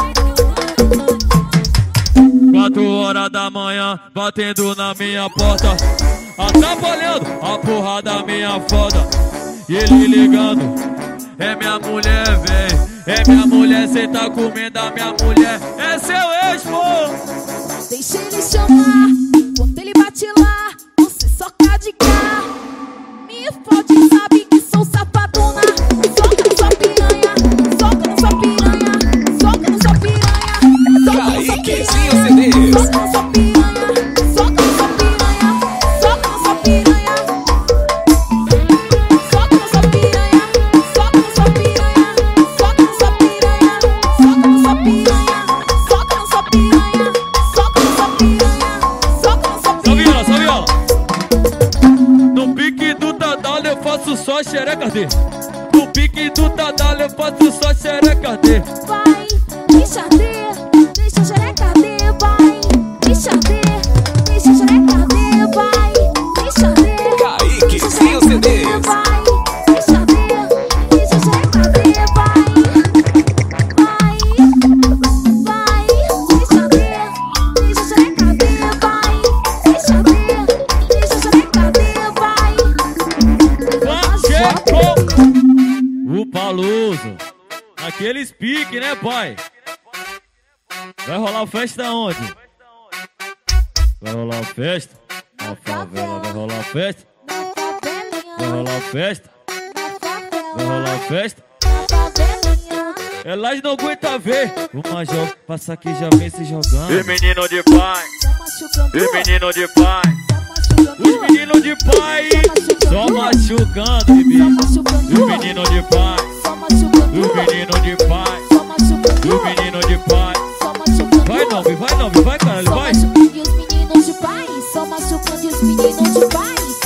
4 horas da manhã, batendo na minha porta, atrapalhando a porra da minha foda. E ele ligando, é minha mulher, véi. É minha mulher, cê tá comendo a minha mulher. É seu ex, pô. Deixa ele chamar, quando ele bate lá, você soca de cá. Me fode, sabe que sou safadona. Soca na sua piranha, soca na sua piranha, soca na sua piranha, soca na sua piranha, soca na sua piranha, soca na sua piranha, soca na sua piranha, soca na sua piranha, soca na sua piranha, soca na sua piranha, soca na sua piranha, soca na sua piranha, soca na sua piranha, soca na sua piranha. Salve ela. No pique do Tadal eu faço só xereca dele. No pique do Tadal eu faço só xereca dele. Vai, deixa arder, deixa a xereca arder, vai, deixa arder, deixa a xereca arder, vai, deixa arder, Kaique, sem o CD. vai, deixa arder, deixa a xereca arder, vai, vai, vai, deixa arder, deixa a xereca arder, vai, deixa arder, deixa a xereca arder, vai. Chegou o Paluso, aqueles pique, né, pai? Vai rolar festa onde? Vai rolar festa? Na favela vai rolar festa? Vai rolar festa? Vai rolar festa? Elas não aguentam ver o Major passa aqui já vem se jogando. E menino de pai, e menino de pai, os meninos de pai só machucando, bebê. E menino de pai, o menino de pai, o menino de pai. Vai não, vai caralho, vai. Só machucando e os meninos de pai, só machucando e os meninos de pai.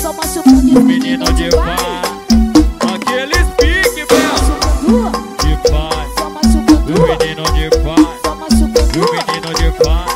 o menino de paz. Aqueles pique, meu, de paz. O menino de paz, o menino de paz.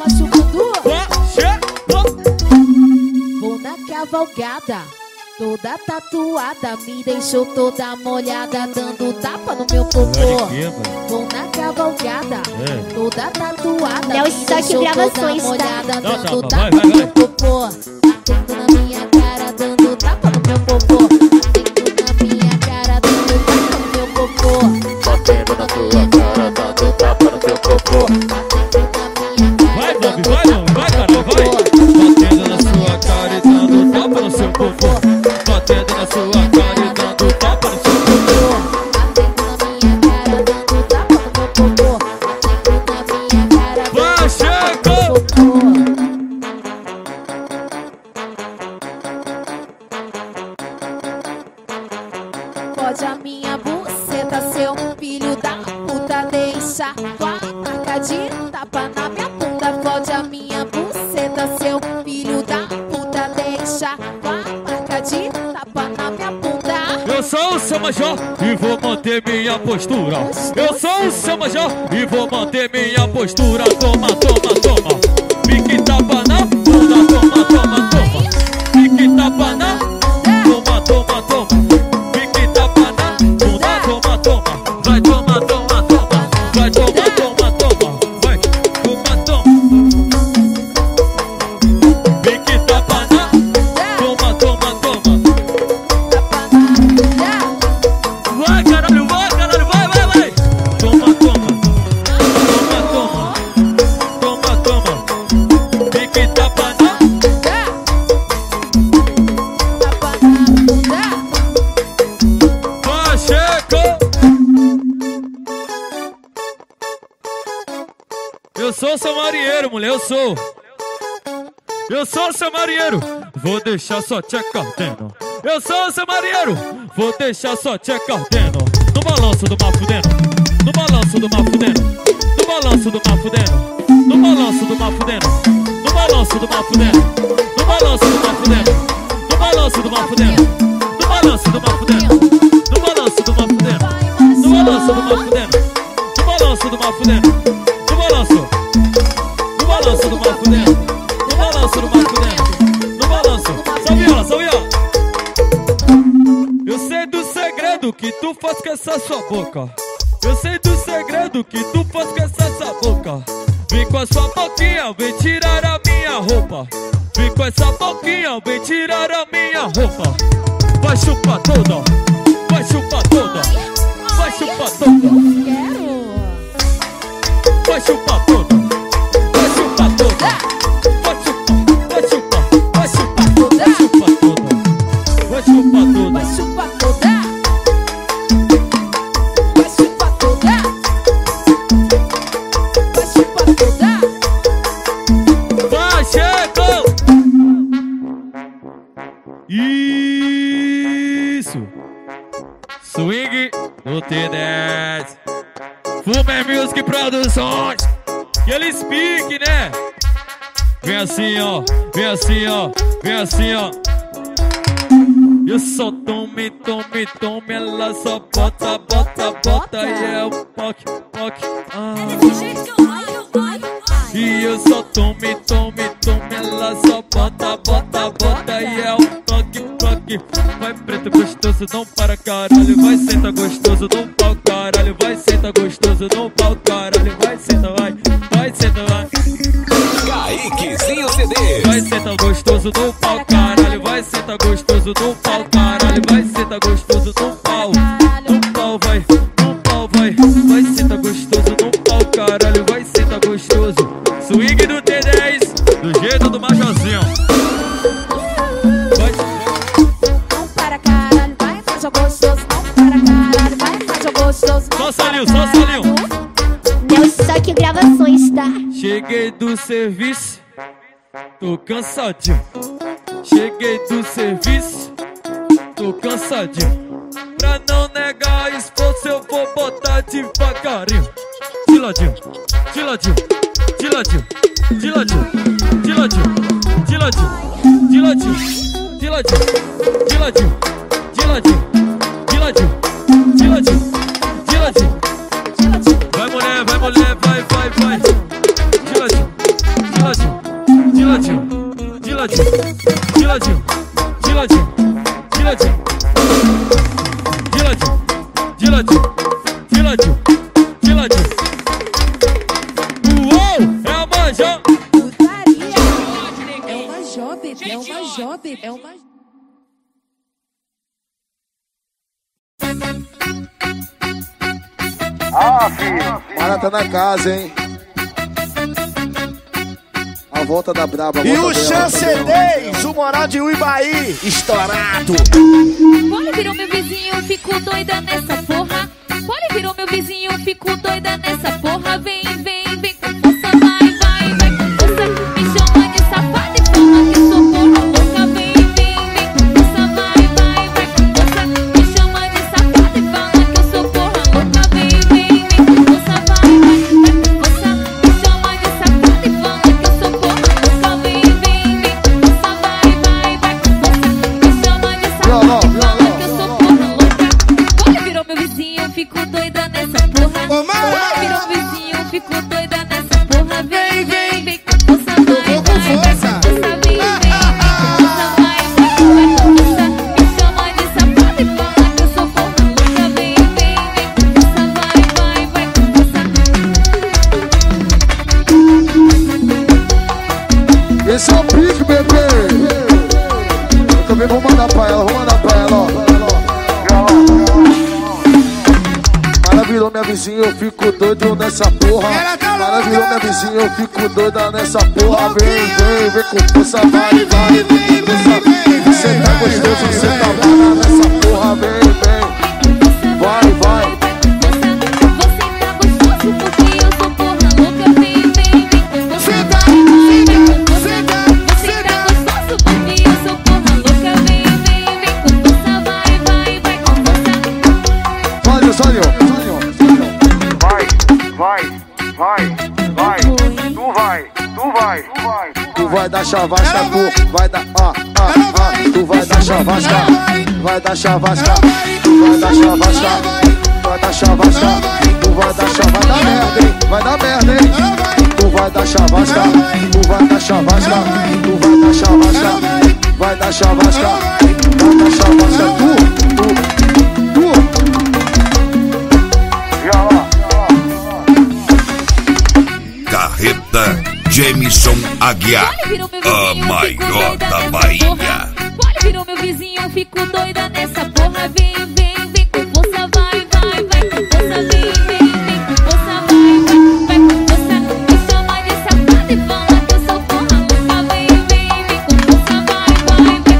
Vou na cavalgada, toda tatuada, me deixou toda molhada, dando tapa no meu popô. Vou na cavalgada, toda tatuada, Léo me Stock deixou toda Gravações, tá? molhada, dando Vai, tapa vai, no meu vai. popô. Batendo na minha cara, dando tapa no meu popô. Batendo na minha cara, dando tapa no meu popô. Batendo na tua cara, dando tapa no teu popô. Vai, Bob, vai, Bob, vai, caralho, vai. Batendo na sua cara e dando tapa no seu popô. Batendo na sua cara e dando tapa no seu popô. Vai, chegou! Pode a minha buceta, seu filho da puta, deixa tua marca de tapa na minha bunda. Pode a minha buceta, seu filho da puta, deixa tua marca de tapa na minha bunda. Eu sou o seu major e vou manter minha postura. Eu sou o seu major e vou manter minha postura. Toma, toma, toma. Pique tapa na bunda. Toma, toma, toma. Pique tapa na toma, toma, toma. Pique tapa na bunda. Toma, toma. Vai, toma, toma, toma. Vai, toma, toma, toma. Vai, toma, toma. Pique tapa na toma, toma, toma. Vai, caralho, vai, vai. Toma, toma. Toma, toma. Toma, toma. Pique tapa na vai, chegou. Eu sou seu marinheiro, mulher, eu sou. Eu sou seu marinheiro, vou deixar sua tcheca ardendo. Eu sou seu marinheiro, vou deixar sua tcheca ardendo. No balanço do mar fudendo, no balanço do mar fudendo, no balanço do mar fudendo, no balanço do mar fudendo, no balanço do mar fudendo, no balanço do mar fudendo, no balanço do mar fudendo, no balanço do mar fudendo, no balanço do mar fudendo, no balanço do mar fudendo, no balanço do mar fudendo, no balanço, no balanço do mar fudendo. No balanço do mar fudendo, no balanço. Salve ela, salve ela. Eu sei do segredo que tu faz com essa sua boca. Eu sei do segredo que tu faz com essa sua boca. Vem com a sua boquinha, vem tirar a minha roupa. Vem com essa boquinha, vem tirar a minha roupa. Vai chupar toda, vai chupar toda, vai chupar toda. Vai chupar toda, vai chupar toda. Vai chupar toda, vai chupar toda, vai chupar toda, vai chupar toda, vai chupar toda, vai chupar toda. Vai, chegou! Isso! Swing no T10 Fumer Music Produções. Que eles piquem, né? Vem assim, ó, vem assim, ó, vem assim, ó. Eu só tome, tome, tome, ela só bota, bota, bota. E é o poc, poc, E eu só tome, tome, tome, ela só bota, bota, bota. E é o toque, toque. Vai preto gostoso, não para caralho. Vai senta gostoso no pau, caralho. Vai senta gostoso no pau, caralho. Vai senta, vai senta, vai. Kaiquezinho CD. Vai senta gostoso no pau, caralho. Vai senta gostoso no pau, caralho. Vai senta gostoso no pau. No pau, vai, no pau, vai. Vai senta gostoso no pau, caralho. Vai senta gostoso. Swing do T10, do jeito do Majorzinho. Não para caralho, vai, faz o gostoso. Não para caralho, vai, faz o gostoso. Só salinho, só salinho. Léo Stock Gravações, tá? Cheguei do serviço, tô cansadinho. Cheguei do serviço, tô cansadinho. Pra não negar esforço, eu vou botar devagarinho. De ladinho, de ladinho, de ladinho, de ladinho, de ladinho, de ladinho, de ladinho, de ladinho, de ladinho, de ladinho, de ladinho, de ladinho, de ladinho. Vai mulher, vai, vai, vai. De ladinho, de ladinho, de ladinho, de ladinho, de ladinho, de ladinho, de ladinho, de ladinho, de ladinho, de ladinho, de ladinho. Uou, é a manja. Putaria. É uma job, é uma job, é uma... Ah, filho. Mara tá na casa, hein? A volta da braba. E o Chance 10, o moral de Uibaí, estourado. Poli virou meu vizinho, fico doida nessa porra. Poli virou meu vizinho, fico doida nessa porra. Vem, vem, vem com força, vai, vai, vai com força. Me chama de safada e fala que sou porra louca. Vem, vem, vem com força, vai, vai, vai com força. Me chama de safada e fala que eu sou porra louca. Vem, vem, vem com força, vai, vai, vai com força. Me chama de safada e fala que eu sou porra louca. Vem, vem, vem com força, vai, vai, vai com força. Me chama de safada e fala que eu sou porra louca. Poli virou meu vizinho, fico doida nessa porra. Poli virou meu vizinho, fico doida nessa porra. Vem, vem, vem com força, vai, vai, vai com força. Vem, vem, vem com força, vai, vai, vai com força. Me chama de safada e fala que eu sou porra louca. Vem, vem, vem com força, vai, vai, vai com força. Esse é o pique, bebê. Eu também vou mandar pra ela, ó. Mara virou minha vizinha, eu fico doido nessa porra. Mara virou minha vizinha, eu fico doida nessa porra. Vem, vem, vem com força, vai, vai, vem com força. Você tá gostoso, você tá bala nessa porra. Vem, vem, vai, vai. Você tá gostoso porque eu sou porra louca. Vem, vem, vem com força. Você tá gostoso porque eu sou porra louca. Vem, vem, vem com força, vai, vai, vai com força. Sódio. Tu vai dar chavasca, tu vai dar, tu vai dar chavasca, vai dar chavasca, tu vai dar chavasca, vai dar chavasca, tu vai dar chavasca, vai dar merda, hein? Tu vai dar chavasca, tu vai dar chavasca, tu vai dar chavasca, vai dar chavasca, vai dar chavasca, tu. Carreta Jameson Aguiar, a maior da Bahia. Poli virou meu vizinho, fico doida nessa porra. Vem, vem, vem com força, vai, vai, vai com força. Vem, vem, vem com força, vai, vai, vai com força. Me chama de safada e fala que eu sou porra louca. Vem, vem, vem com força, vai, vai, vai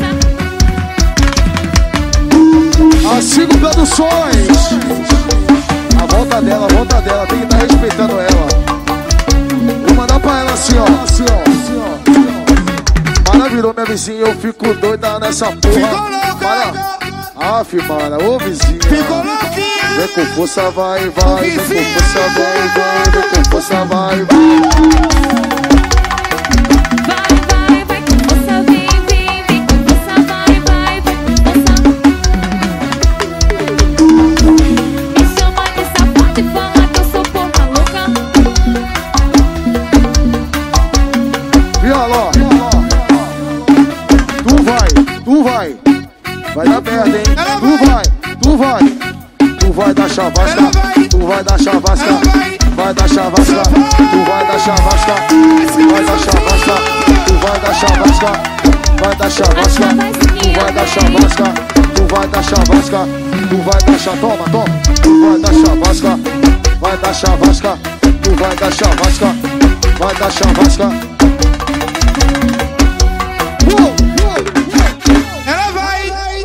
com força. A Sigo Produções. A volta dela, tem que estar respeitando ela. Vou mandar pra ela assim, ó. Mara virou minha vizinha, eu fico doida nessa porra. Mara, Mara, ô vizinha. Ficou louquinha. Vem com força, vai, vai. Vem com força, vai, vai. Vem com força, vai, vai. Vai, vai, vai com força, vem, vem, vem com força, vai, vai, vai com força. Me chama de safada e fala que eu sou porra louca. Viola, vai dar merda, hein? Tu vai dar chavasca, tu vai dar chavasca, vai dar chavasca, tu vai dar chavasca, vai dar chavasca, tu vai dar chavasca, vai dar chavasca, tu vai dar chavasca, tu vai dar chavasca, tu vai dar chavasca, toma, tu vai dar chavasca, vai dar chavasca, tu vai dar chavasca, vai dar chavasca. Ela vai.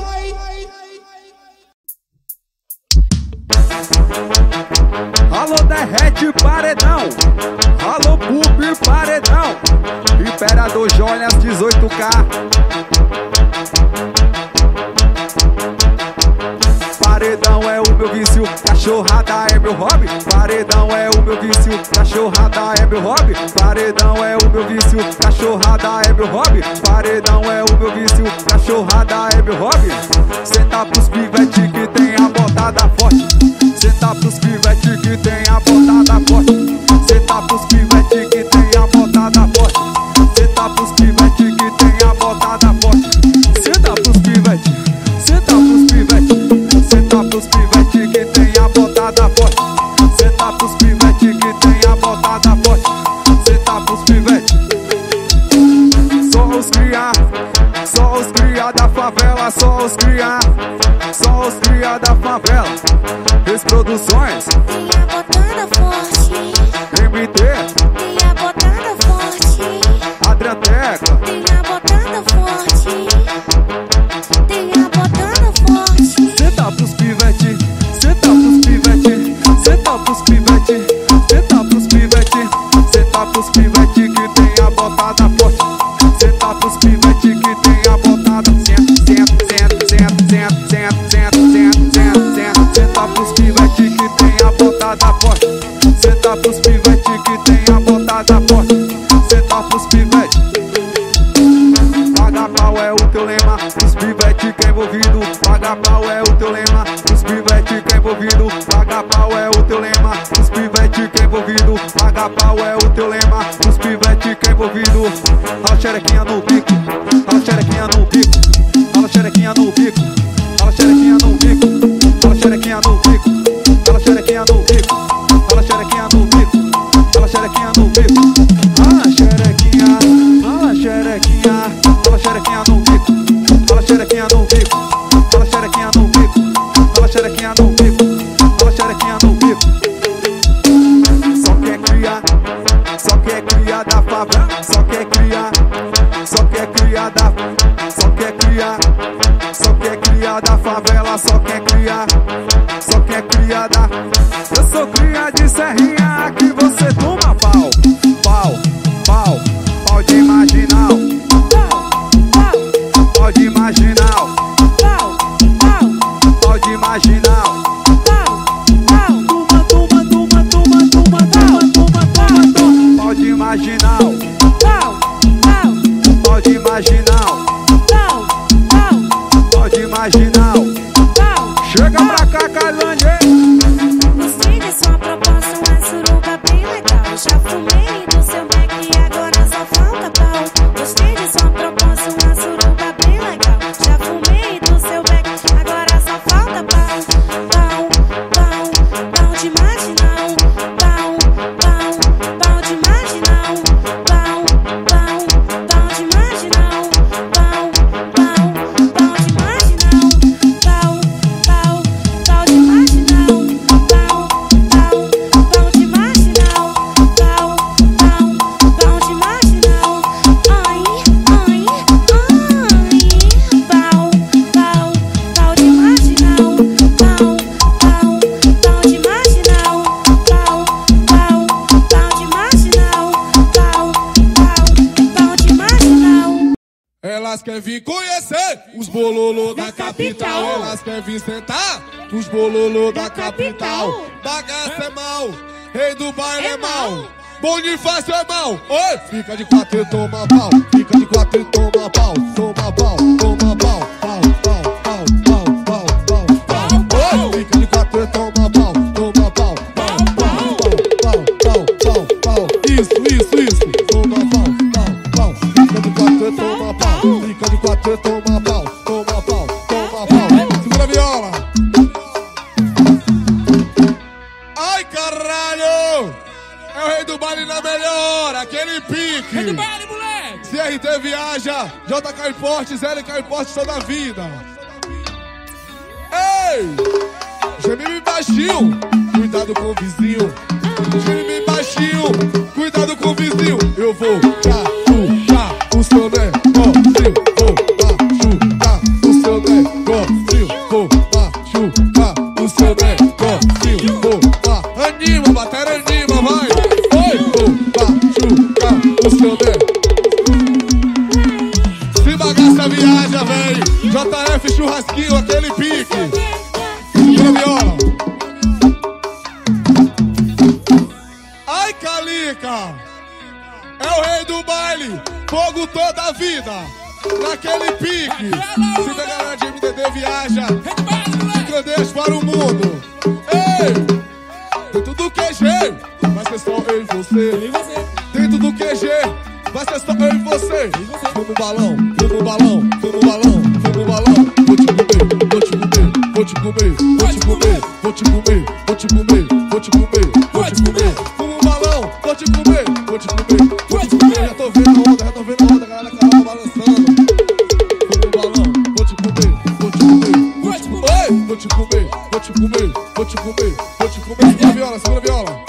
Alô, derrete paredão. Alô, Pupi paredão. Imperador Joias 18K. Paredão é o meu vício, cachorrada é meu hobby. Paredão é o o meu vício, cachorrada é meu hobby. Paredão é o meu vício, cachorrada é meu hobby. Paredão é o meu vício, cachorrada é meu hobby. Senta pros pivete que tem a botada forte. Senta pros pivete que tem a botada forte. Senta pros pivete que tem a botada forte. Senta pros pivete que tem a botada forte. Senta pros pivete, senta pros pivete. Senta pros pivete que tem a botada forte. Senta pros pivete que tem a botada forte. Senta pros pivete. Só os cria da favela, só os cria da favela. Fez produções, Tem a botada forte, MT, tem a botada forte, Adrian Tecla, tem a botada forte, tem a botada forte. senta pros pivete, senta pros pivete, senta pros pivete, senta pros pivete, senta pros pivete que tem a botada forte. Senta pros pivete que tem a botada. Senta pros pivete que tem a botada forte. Senta pros pivete que tem a botada forte. Senta pros pivete. Paga pau é o teu lema, os pivete que é envolvido. Paga pau é o teu lema, os pivete que é envolvido. Paga pau é o teu lema, os pivete que é envolvido. Paga pau é o teu lema, os pivete que é envolvido. Fala xerequinha no bico, fala xerequinha no bico, fala xerequinha no bico, fala xerequinha no bico, fala xerequinha no bico, fala xerequinha no bico, fala xerequinha no bico, fala xerequinha no bico. Fala xerequinha, fala xerequinha, fala xerequinha no bico, fala xerequinha no bico, fala xerequinha no bico, fala xerequinha no bico, fala xerequinha no bico. Só quer criar da favela, só quer criar da, só quer criar da favela, só quer criar da. Eu sou cria de serrinha, aqui você toma pau, pau, pau, pau de marginal, pau de marginal, pau de marginal. Pau de marginal, pau de marginal, pau de marginal. Chega pra cá, Cailândia. Gostei da sua proposta, uma suruba bem legal. Já fumei do seu beck e agora só falta pau. Gostei de sua proposta, uma suruba bem legal. Já fumei do seu beck, agora só falta pau. Pau, pau, pau de marginal. Pau, pau, pau de marginal. Pau, pau, pau de marginal. Pau, pau, pau de marginal. Pau, pau, pau de marginal. Pau, pau, pau de marginal. Pau, pau, pau de marginal. Ai, ai, ai. Pau, pau, pau de marginal. Pau, pau, pau de marginal. Pau, pau, pau de marginal. Pau, pau, pau de marginal. Elas querem vir conhecer os bololô da capital. Elas querem vir sentar os bololô da capital. Bagaça é mal, rei do baile é mal, Bonifácio é mal. Oi, fica de quatro e toma pau. Fica de quatro e toma pau. Toma pau, toma pau. Pau, pau, pau, pau, pau, pau, pau. Oi, fica de quatro e toma pau. Toma pau, pau, pau, pau, pau, pau, pau. Isso. Toma pau, pau, pau. Fica de quatro e toma pau. Fica de quatro e toma pau. Toma pau, toma pau. Segura a viola. Ai, caralho! É o rei do baile na melhor, aquele pique. Rei do baile, moleque. CRT viaja, JK Importes, LK Importes toda a vida. Ei! Geme-me baixinho, cuidado com o vizinho. Geme-me baixinho, cuidado com o vizinho. Eu vou machucar o seu negocinho. Vou machucar o seu negocinho. Vou machucar o seu negocinho. Vou anima, bateria anima, vai. Oi, vou machucar o seu negocinho. Se bagaça viaja, véi. JF churrasquinho, aquele pique. Segura a viola. do baile, fogo toda a vida. Naquele pique, se a galera de MDD viaja, que eu deixo para o mundo. Ei! Dentro do QG, vai ser só eu e você. Dentro do QG, vai ser só eu e você. Vou no balão, vou no balão, vou no balão, vou no balão. Vou te comer, vou te comer, vou te comer, vou te comer, vou te comer, vou te comer, vou te comer, vou te comer. Vou no balão, vou te comer, vou te comer, vou te comer. Já tô vendo a onda, já tô vendo a onda, a galera caramba balançando. Vou no balão, vou te comer, vou te comer, vou te comer, vou te comer, vou te comer, vou te comer, vou te comer. Segura a viola, segura a viola.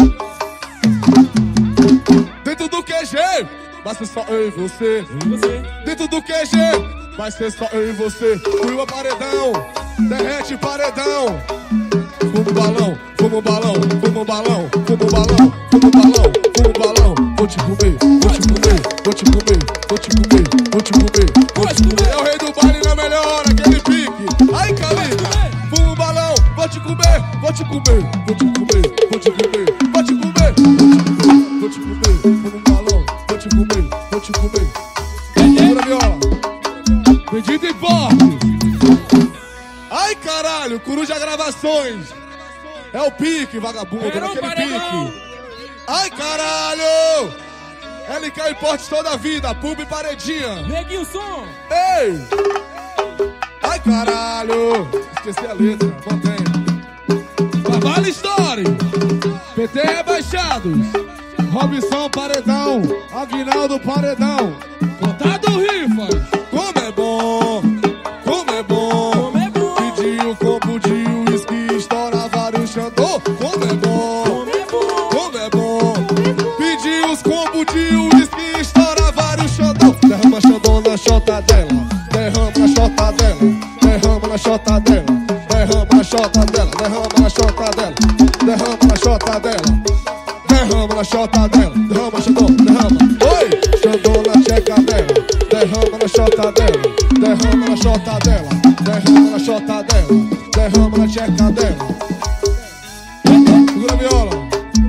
Dentro do QG, vai ser só eu e você. Dentro do QG, vai ser só eu e você. Fui a paredão, derrete paredão. Fumo balão, fumo balão, fumo balão, fumo balão, fumo balão, fumo balão. Vou te comer, vou te comer, vou te comer, vou te comer, vou te comer, vou te comer. É o rei do baile na melhor hora, aquele pique. Ai, Calica, fumo balão, vou te comer, vou te comer, vou te comer, vou te comer, vou te comer, vou te comer, fumo balão, vou te comer, vou te comer. Segura a viola. Bendito e forte. Ai, caralho, Coruja Gravações. É o pique, vagabundo, naquele pique. Ai, caralho. LK Importes toda a vida, pub e paredinha. Neguinho som. Ei. Ai, caralho. Esqueci a letra, mantém. Vale Story. PT Rebaixados. Robson Paredão. Aguinaldo Paredão. Contado Rifas. Como é bom. Como é bom. Pediu copo de uísque, estoura vários xandô. Como é bom. Como é bom. Pediu os combos de uísque, estoura vários xandô. Derrama xandô na xota dela. Derrama na xota dela. Derrama na xota dela. Derrama na xota dela. Derrama na xota dela. Derrama na xota dela. Derrama na xota dela. Derrama xandô. Derrama. Oi! Xandô na tcheca dela. Derrama na xota dela. Derrama na xota dela. Derrama na xota dela. Derrama na tcheca dela. Segura a viola.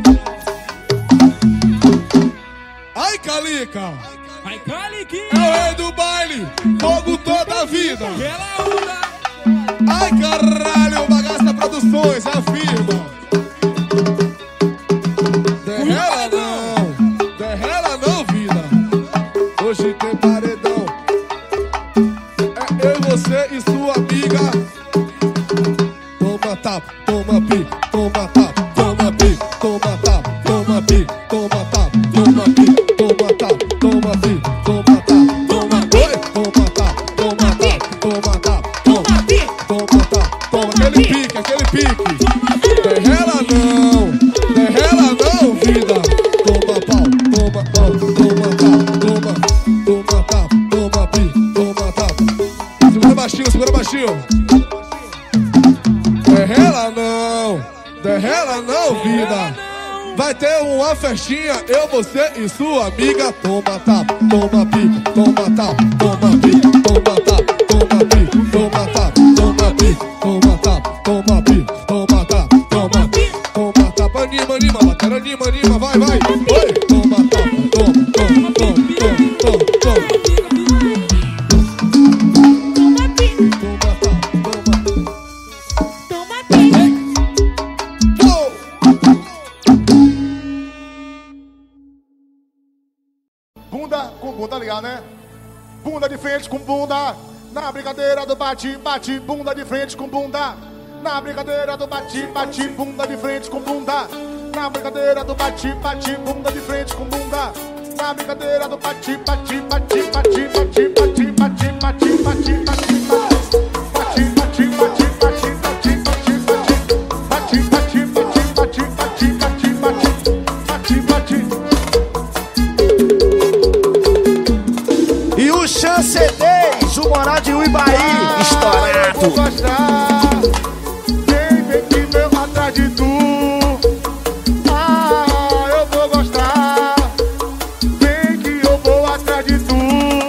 Ai, Calica. Ai, Caliquinha. É o rei do baile. Fogo toda a vida. Ai, caralho. Bagaça Produções, é a firma. Derrela não. Derrela não, vida. Hoje tem paredão. É eu, você e sua amiga. Toma tapa, toma pique, toma tapa, toma pique, toma tapa, toma pique, toma tapa, toma pique, toma tapa, toma pique, toma tapa, toma pique, toma tapa, toma tapa, toma tapa, toma pique, toma tapa, toma aquele pique, aquele pique. Derrela não, derrela não, vida. Toma pau, toma pau, toma tapa, toma tapa, toma pique, toma tapa. Segura baixinho, segura baixinho. Derrela não, vida. Vai ter uma festinha, eu, você e sua amiga. Toma tapa, toma pique, toma tapa, toma pique, toma tapa, toma pique, toma tapa, toma pique, toma tapa, toma pique, toma tapa, toma pique, toma tapa. Anima, anima, batera, anima, anima, vai, vai. Oi, toma tapa, toma, toma, toma, toma, toma, toma. Bunda com bunda, ligado, né? Bunda de frente com bunda. Na brincadeira do bate, bate. Bunda de frente com bunda. Na brincadeira do bate, bate. Bunda de frente com bunda. Na brincadeira do bate, bate. Bunda de frente com bunda. Na brincadeira do bate, bate, bate, bate, bate, bate, bate, bate, bate, bate. C10, o Moral de Uibaí, estourado. Vou gostar. Vem, vem que meu atrás de tu. Ah, eu vou gostar. Vem que eu vou atrás de tu.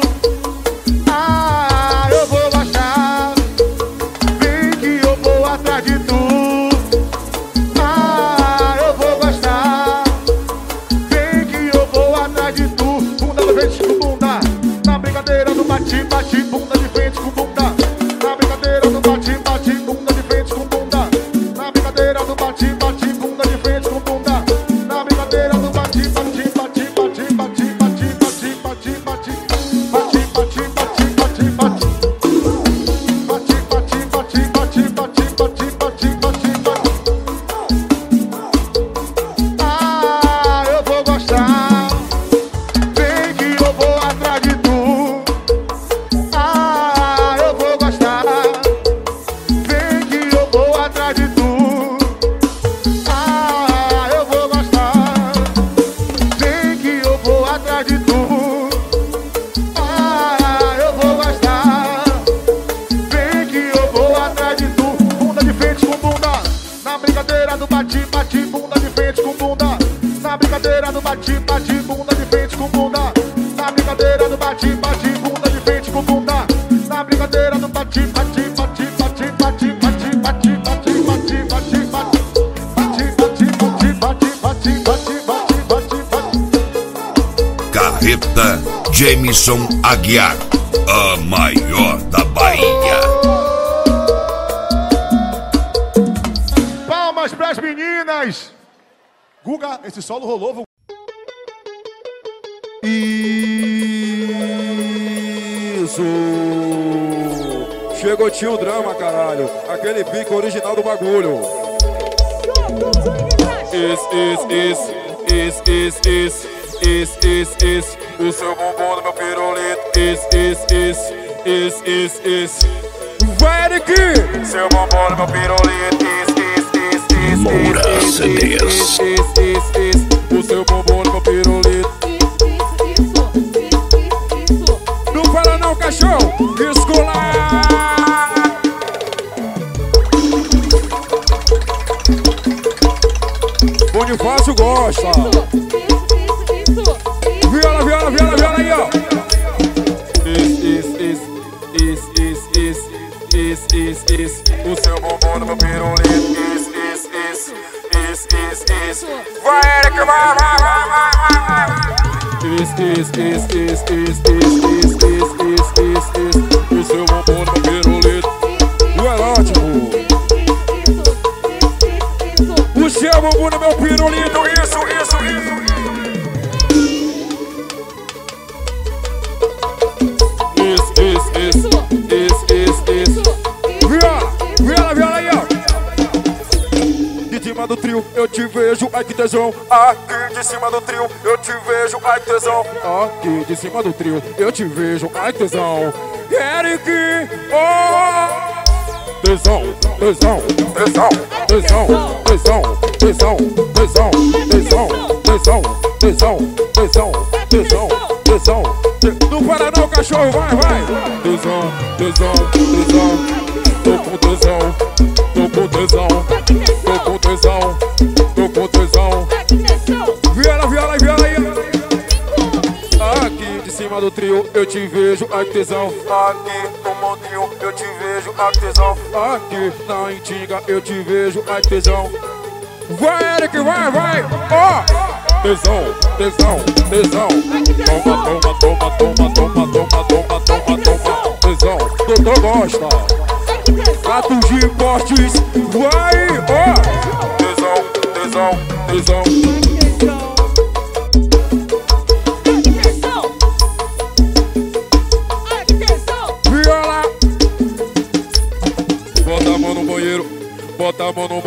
Ah, eu vou gostar. Vem que eu vou atrás de tu. Ah, eu vou gostar. Vem que eu vou atrás de tu. Na brincadeira do bate, bate, bunda de frente com bunda. Na brincadeira do bate, bate, bunda de frente com bunda. Na brincadeira do bate, bate, bunda de frente com bunda. Na brincadeira do bate, bate, bate, bate, bate, bate, bate, bate, bate, bate, bate, bate, bate, bate, bate. Carreta Jameson Aguiar, a maior da Bahia. Palmas pras meninas. Guga, esse solo rolou. Isso! Chegou tio drama, caralho. Aquele pico original do bagulho. O seu bombom do meu pirulito. Vai daqui! Seu bombom do meu pirulito. Moura CDs. O seu bombom do meu pirulito. Não fala não, cachorro! Escolar! Bonifácio gosta! Viola, viola, viola, viola aí, ó! O seu bombom no meu pirulito. Vai, Eric, vai! O seu bombom no meu pirulito. O erótico. O seu bombom no meu pirulito. Isso. Viola aí, ó. De cima do trio, eu te vejo, ai que tesão. Aqui de cima do trio, eu te vejo, ai que tesão. Aqui de cima do trio, eu te vejo, ai que tesão. Eric, oh! Tesão. Não para não, cachorro, vai. Tesão. Tô com tesão. Viola aí. Aqui de cima do trio, eu te vejo, ai que tesão. Aqui no montinho, eu te vejo, ai que tesão. Aqui na Intinga, eu te vejo, ai que tesão. Vai, Eric, vai. Ó! Tesão. Toma. Tesão, doutor gosta. Gatos de cortes, vai, ó! Tesão. Viola! Bota a mão no banheiro. Bota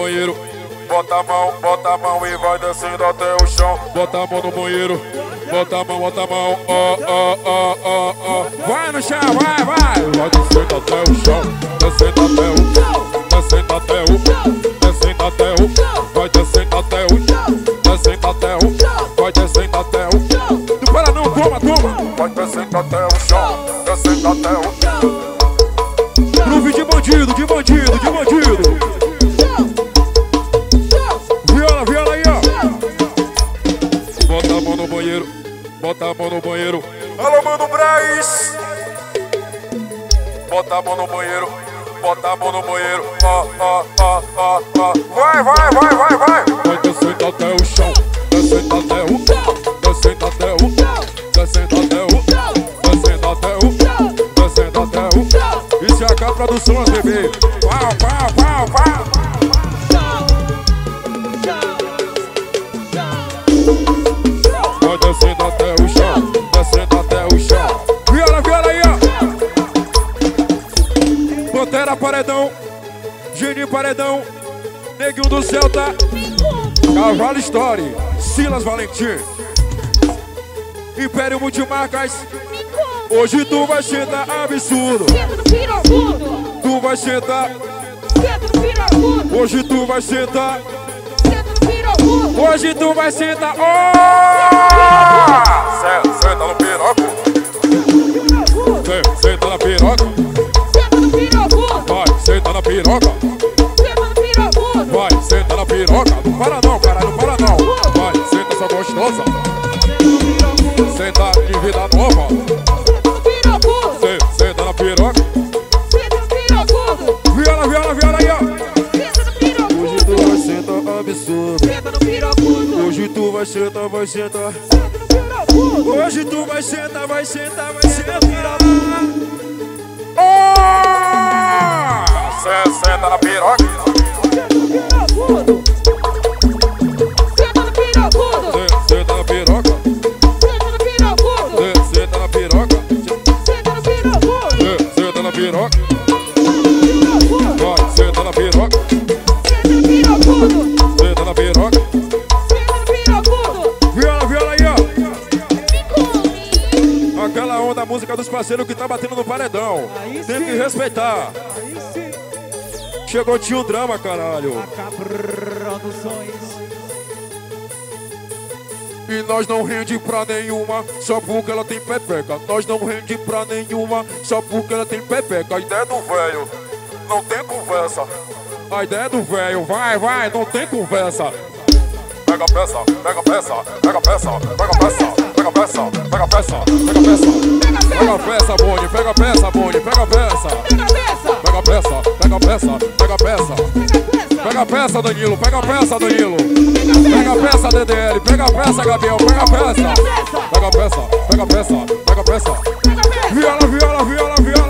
a mão e vai descendo até o chão. Bota a mão no banheiro. Bota a mão, ó. Vai no chão, vai. Vai descendo até o chão. Descendo até o chão. Vai descendo até o chão. Vai descendo até o chão. Não para não, toma. Vai descendo até o chão. Groove de bandido. Viola aí, ó. Bota a mão no banheiro. Alô, mano, Braz. Bota a mão no banheiro. Ó. Vai. Vai descendo até o chão. Isso é a produções, bebê. Pau. Vai descendo até o chão. Viola aí, ó. Pantera Paredão, Geni Paredão, Neguinho do Celta, Cavalo Story, Silas Valentim, Império Multimarcas. Hoje tu vai sentar absurdo. Tu vai sentar. Hoje tu vai sentar. Hoje tu vai sentar. Senta no piroca. Senta na piroca. Vai, senta na piroca. Vai, piroca. Não para não, caralho, não para não. Vai, senta essa gostosa. Senta de vida nova. Senta na piroca. Viola, viola, viola aí, ó. Hoje tu vai sentar absurdo. Hoje tu vai sentar, vai sentar. Hoje tu vai sentar, vai sentar, vai sentar. Senta na piroca. Senta na piroca. Senta na piroca. Senta na piroca. Senta na piroca. Vai, senta na piroca. Senta na piroca. Viola, viola aí, ó. Aquela onda, a música dos parceiros que tá batendo no paredão. Tem que respeitar. Chegou tio Drama, caralho. E nós não rende pra nenhuma, só porque ela tem pepeca. Nós não rende pra nenhuma, só porque ela tem pepeca. A ideia do velho, não tem conversa. A ideia do velho, vai, vai, não tem conversa. Pega a peça, pega a peça, pega a peça, pega a peça, pega a peça, pega a peça, pega a peça. Pega a peça, Boni, pega a peça, Boni, pega a peça. Pega a peça, pega a peça, pega a peça. Pega a peça, Danilo, pega a peça, Danilo. Pega a peça, DDL, pega a peça, Gabriel, pega a peça. Pega a peça, pega a peça, pega a peça. Viola, viola, viola, viola.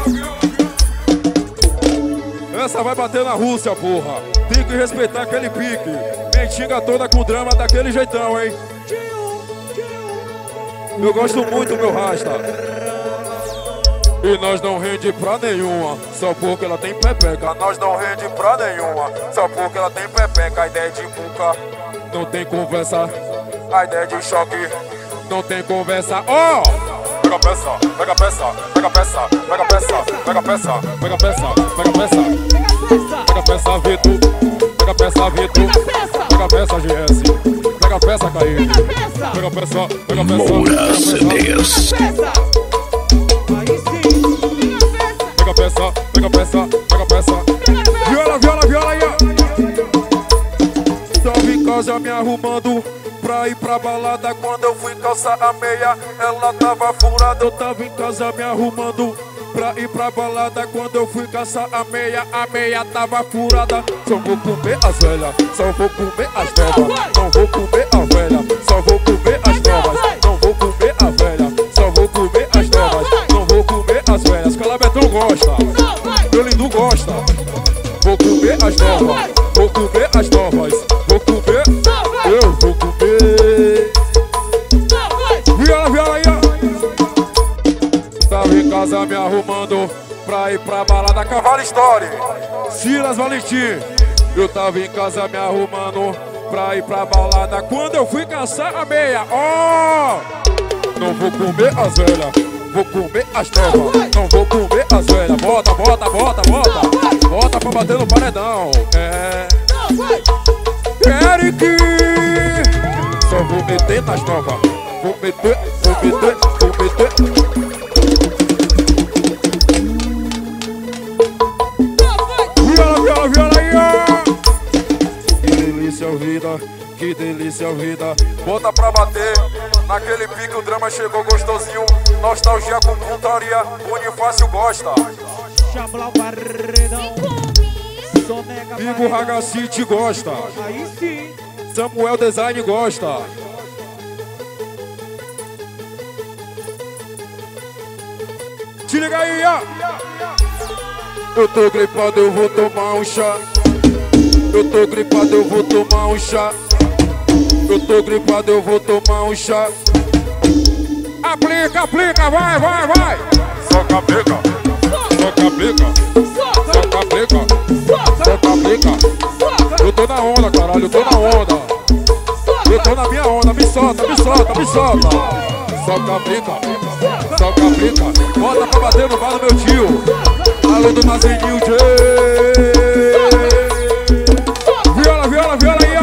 Essa vai bater na Rússia, porra. Tem que respeitar aquele pique. Mentinga toda com drama daquele jeitão, hein? Eu gosto muito, meu rasta. E nós não rende pra nenhuma, só porque ela tem pepeca. Nós não rende pra nenhuma, só porque ela tem pepeca. A ideia de cuca, não tem conversa. A ideia de choque, não tem conversa. Ó! Pega a peça, pega a peça, pega a peça, pega a peça, pega a peça, pega a peça, pega a peça. Pega a peça, Vitor. Pega a peça, Vitor. Pega a peça, GS. Pega a peça, Caí. Pega a peça, pega a peça. Moura CDs. Pega a peça, pega a peça, pega a peça. Viola, viola, viola aí, ó. Tava em casa me arrumando pra ir pra balada. Quando eu fui calçar a meia, ela tava furada. Eu tava em casa me arrumando pra ir pra balada. Quando eu fui caçar a meia tava furada. Só vou comer as velhas, só vou comer as novas. Não vou comer a velha, só vou comer as novas. Não vou comer a velha, só vou comer as novas. Não vou comer as velhas, Calabetão gosta, meu lindo gosta. Vou comer as novas, vou comer as novas. Vou comer, eu vou comer. Viola, viola aí, ó. Tava em casa me arrumando pra ir pra balada. Cavalo Story, Silas Valentim. Eu tava em casa me arrumando pra ir pra balada. Quando eu fui caçar a meia, ó, não vou comer as velhas, vou comer as novas. Não vou comer as velhas. Bota, bota, bota, bota. Bota pra bater no paredão. É Eric. Só vou meter nas novas. Vou meter, vou meter, vou meter. Viola, viola, viola aí, ó. Que delícia vida, que delícia vida. Bota pra bater, naquele pique o drama chegou gostosinho. Nostalgia com pontaria, Bonifácio gosta. Chablau Barredão. Bigo Ragacite gosta. Aí sim. Samuel Design gosta. Se liga aí, ó. Eu tô gripado, eu vou tomar um chá. Eu tô gripado, eu vou tomar um chá. Eu tô gripado, eu vou tomar um chá. Aplica, aplica, vai, vai, vai. Soca a pica, soca a pica, soca a pica, soca a pica. Eu tô na onda, caralho, eu tô na onda. Eu tô na minha onda, me solta, me solta, me solta. Soca a pica, soca a pica. Bota pra bater no bar do meu tio. Alô do Mazinho J. Viola, viola, viola aí, ó.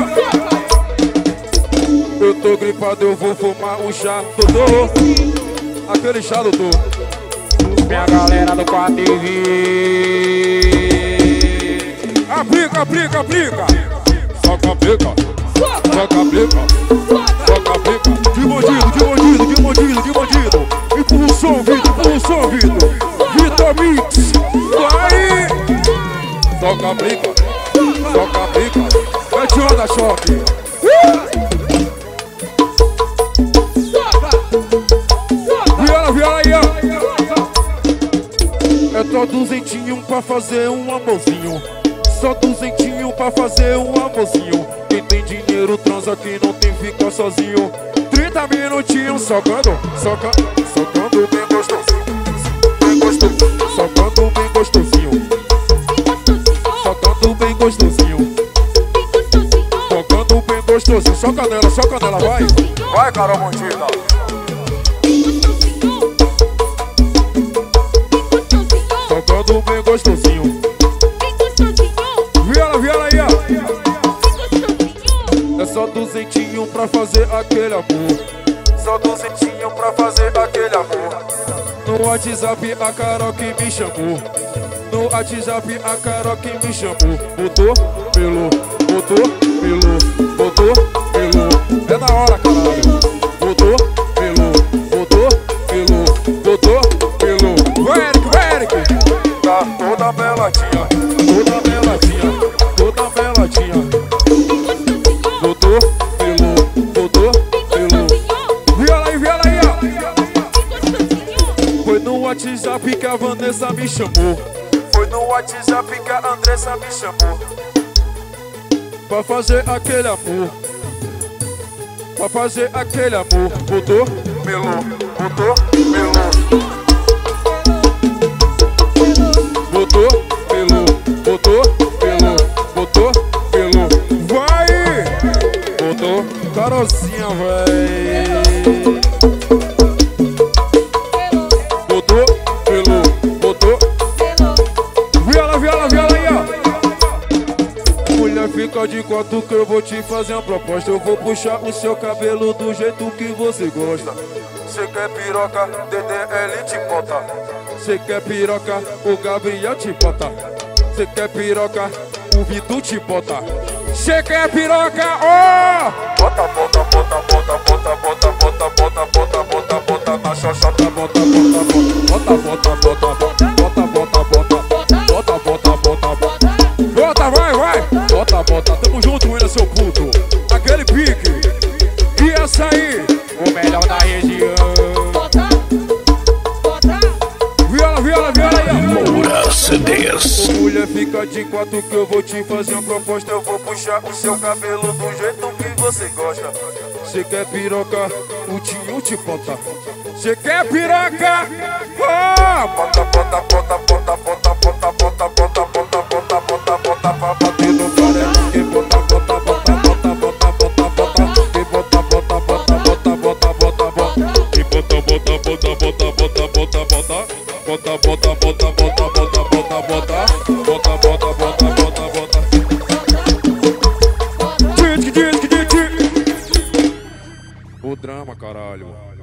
Eu tô gripado, eu vou fumar um chá. Doutor, aquele chá, doutor. Minha galera do 4TV. Aplica, aplica, aplica. Soca a pica, soca pica, soca pica. De bandido, de bandido, de bandido, de bandido. Empurra o som, Vitor, empurra o som, Vitor. Vitor Mix, vai! Soca pica, soca pica. Mete onda, choque. Viola, viola aí, ó. É só duzentinho pra fazer um amorzinho. Só duzentinho pra fazer um amorzinho. Quem tem dinheiro transa, quem não tem fica sozinho. 30 minutinhos socando, socando bem gostosinho. Bem gostosinho, socando bem gostosinho. Socando bem gostosinho. Socando bem gostosinho. Soca nela, vai. Vai, Carol Montida. Tocando bem gostosinho. Viola aí, ó. É só duzentinho pra fazer aquele amor. Só duzentinho pra fazer aquele amor. No WhatsApp a Carol que me chamou. No WhatsApp a Carol que me chamou. Botou, pelo, botou, pelo, botou, pelo. É na hora, caralho. Botou, pelo, botou, pelo, botou, pelo. Vai, Eric. Tá toda beladinha, toda beladinha, toda beladinha. Botou, pelo, botou, pelo. Viola aí, ó. Foi no WhatsApp que a Vanessa me chamou. Foi no WhatsApp que a Andressa me chamou. Pra fazer aquele amor. Pra fazer aquele amor. Botou, pelo, botou, pelo. Botou, pelo, botou, pelo, botou, pelo. Vai! Botou, Carolzinha, vai. Botou, pelo, botou. Viola aí, ó. Mulher, fica de quatro que eu vou te fazer uma proposta. Eu vou puxar o seu cabelo do jeito que você gosta. Cê quer piroca, DDL te bota. Cê quer piroca, o Gabriel te bota. Cê quer piroca, o Vitor te bota. Cê quer piroca, ó! Bota, bota, bota, bota, bota, bota, bota, bota, bota, bota, bota na xoxota, bota, bota, bota, bota, bota, bota, bota, bota, bota, bota, bota, bota, bota, vai! Bota, bota, tamo junto, William, seu puto. Aquele pique. E essa aí, o melhor da região. Viola aí, Moura CDs. Mulher, fica de quatro que eu vou te fazer uma proposta. Eu vou puxar o seu cabelo do jeito que você gosta. Cê quer piroca, o tio te bota. Cê quer piroca? Bota, bota, bota, bota, bota, bota, bota, bota, bota, bota, bota, bota, pra bater no parede. E bota, bota, bota, bota, bota, bota, bota. E bota, bota, bota, bota, bota, bota, bota. E bota, bota, bota, bota, bota, bota, bota. Bota, bota, bota, bota, bota, bota, bota. Bota, bota, bota, bota, bota. O drama, caralho.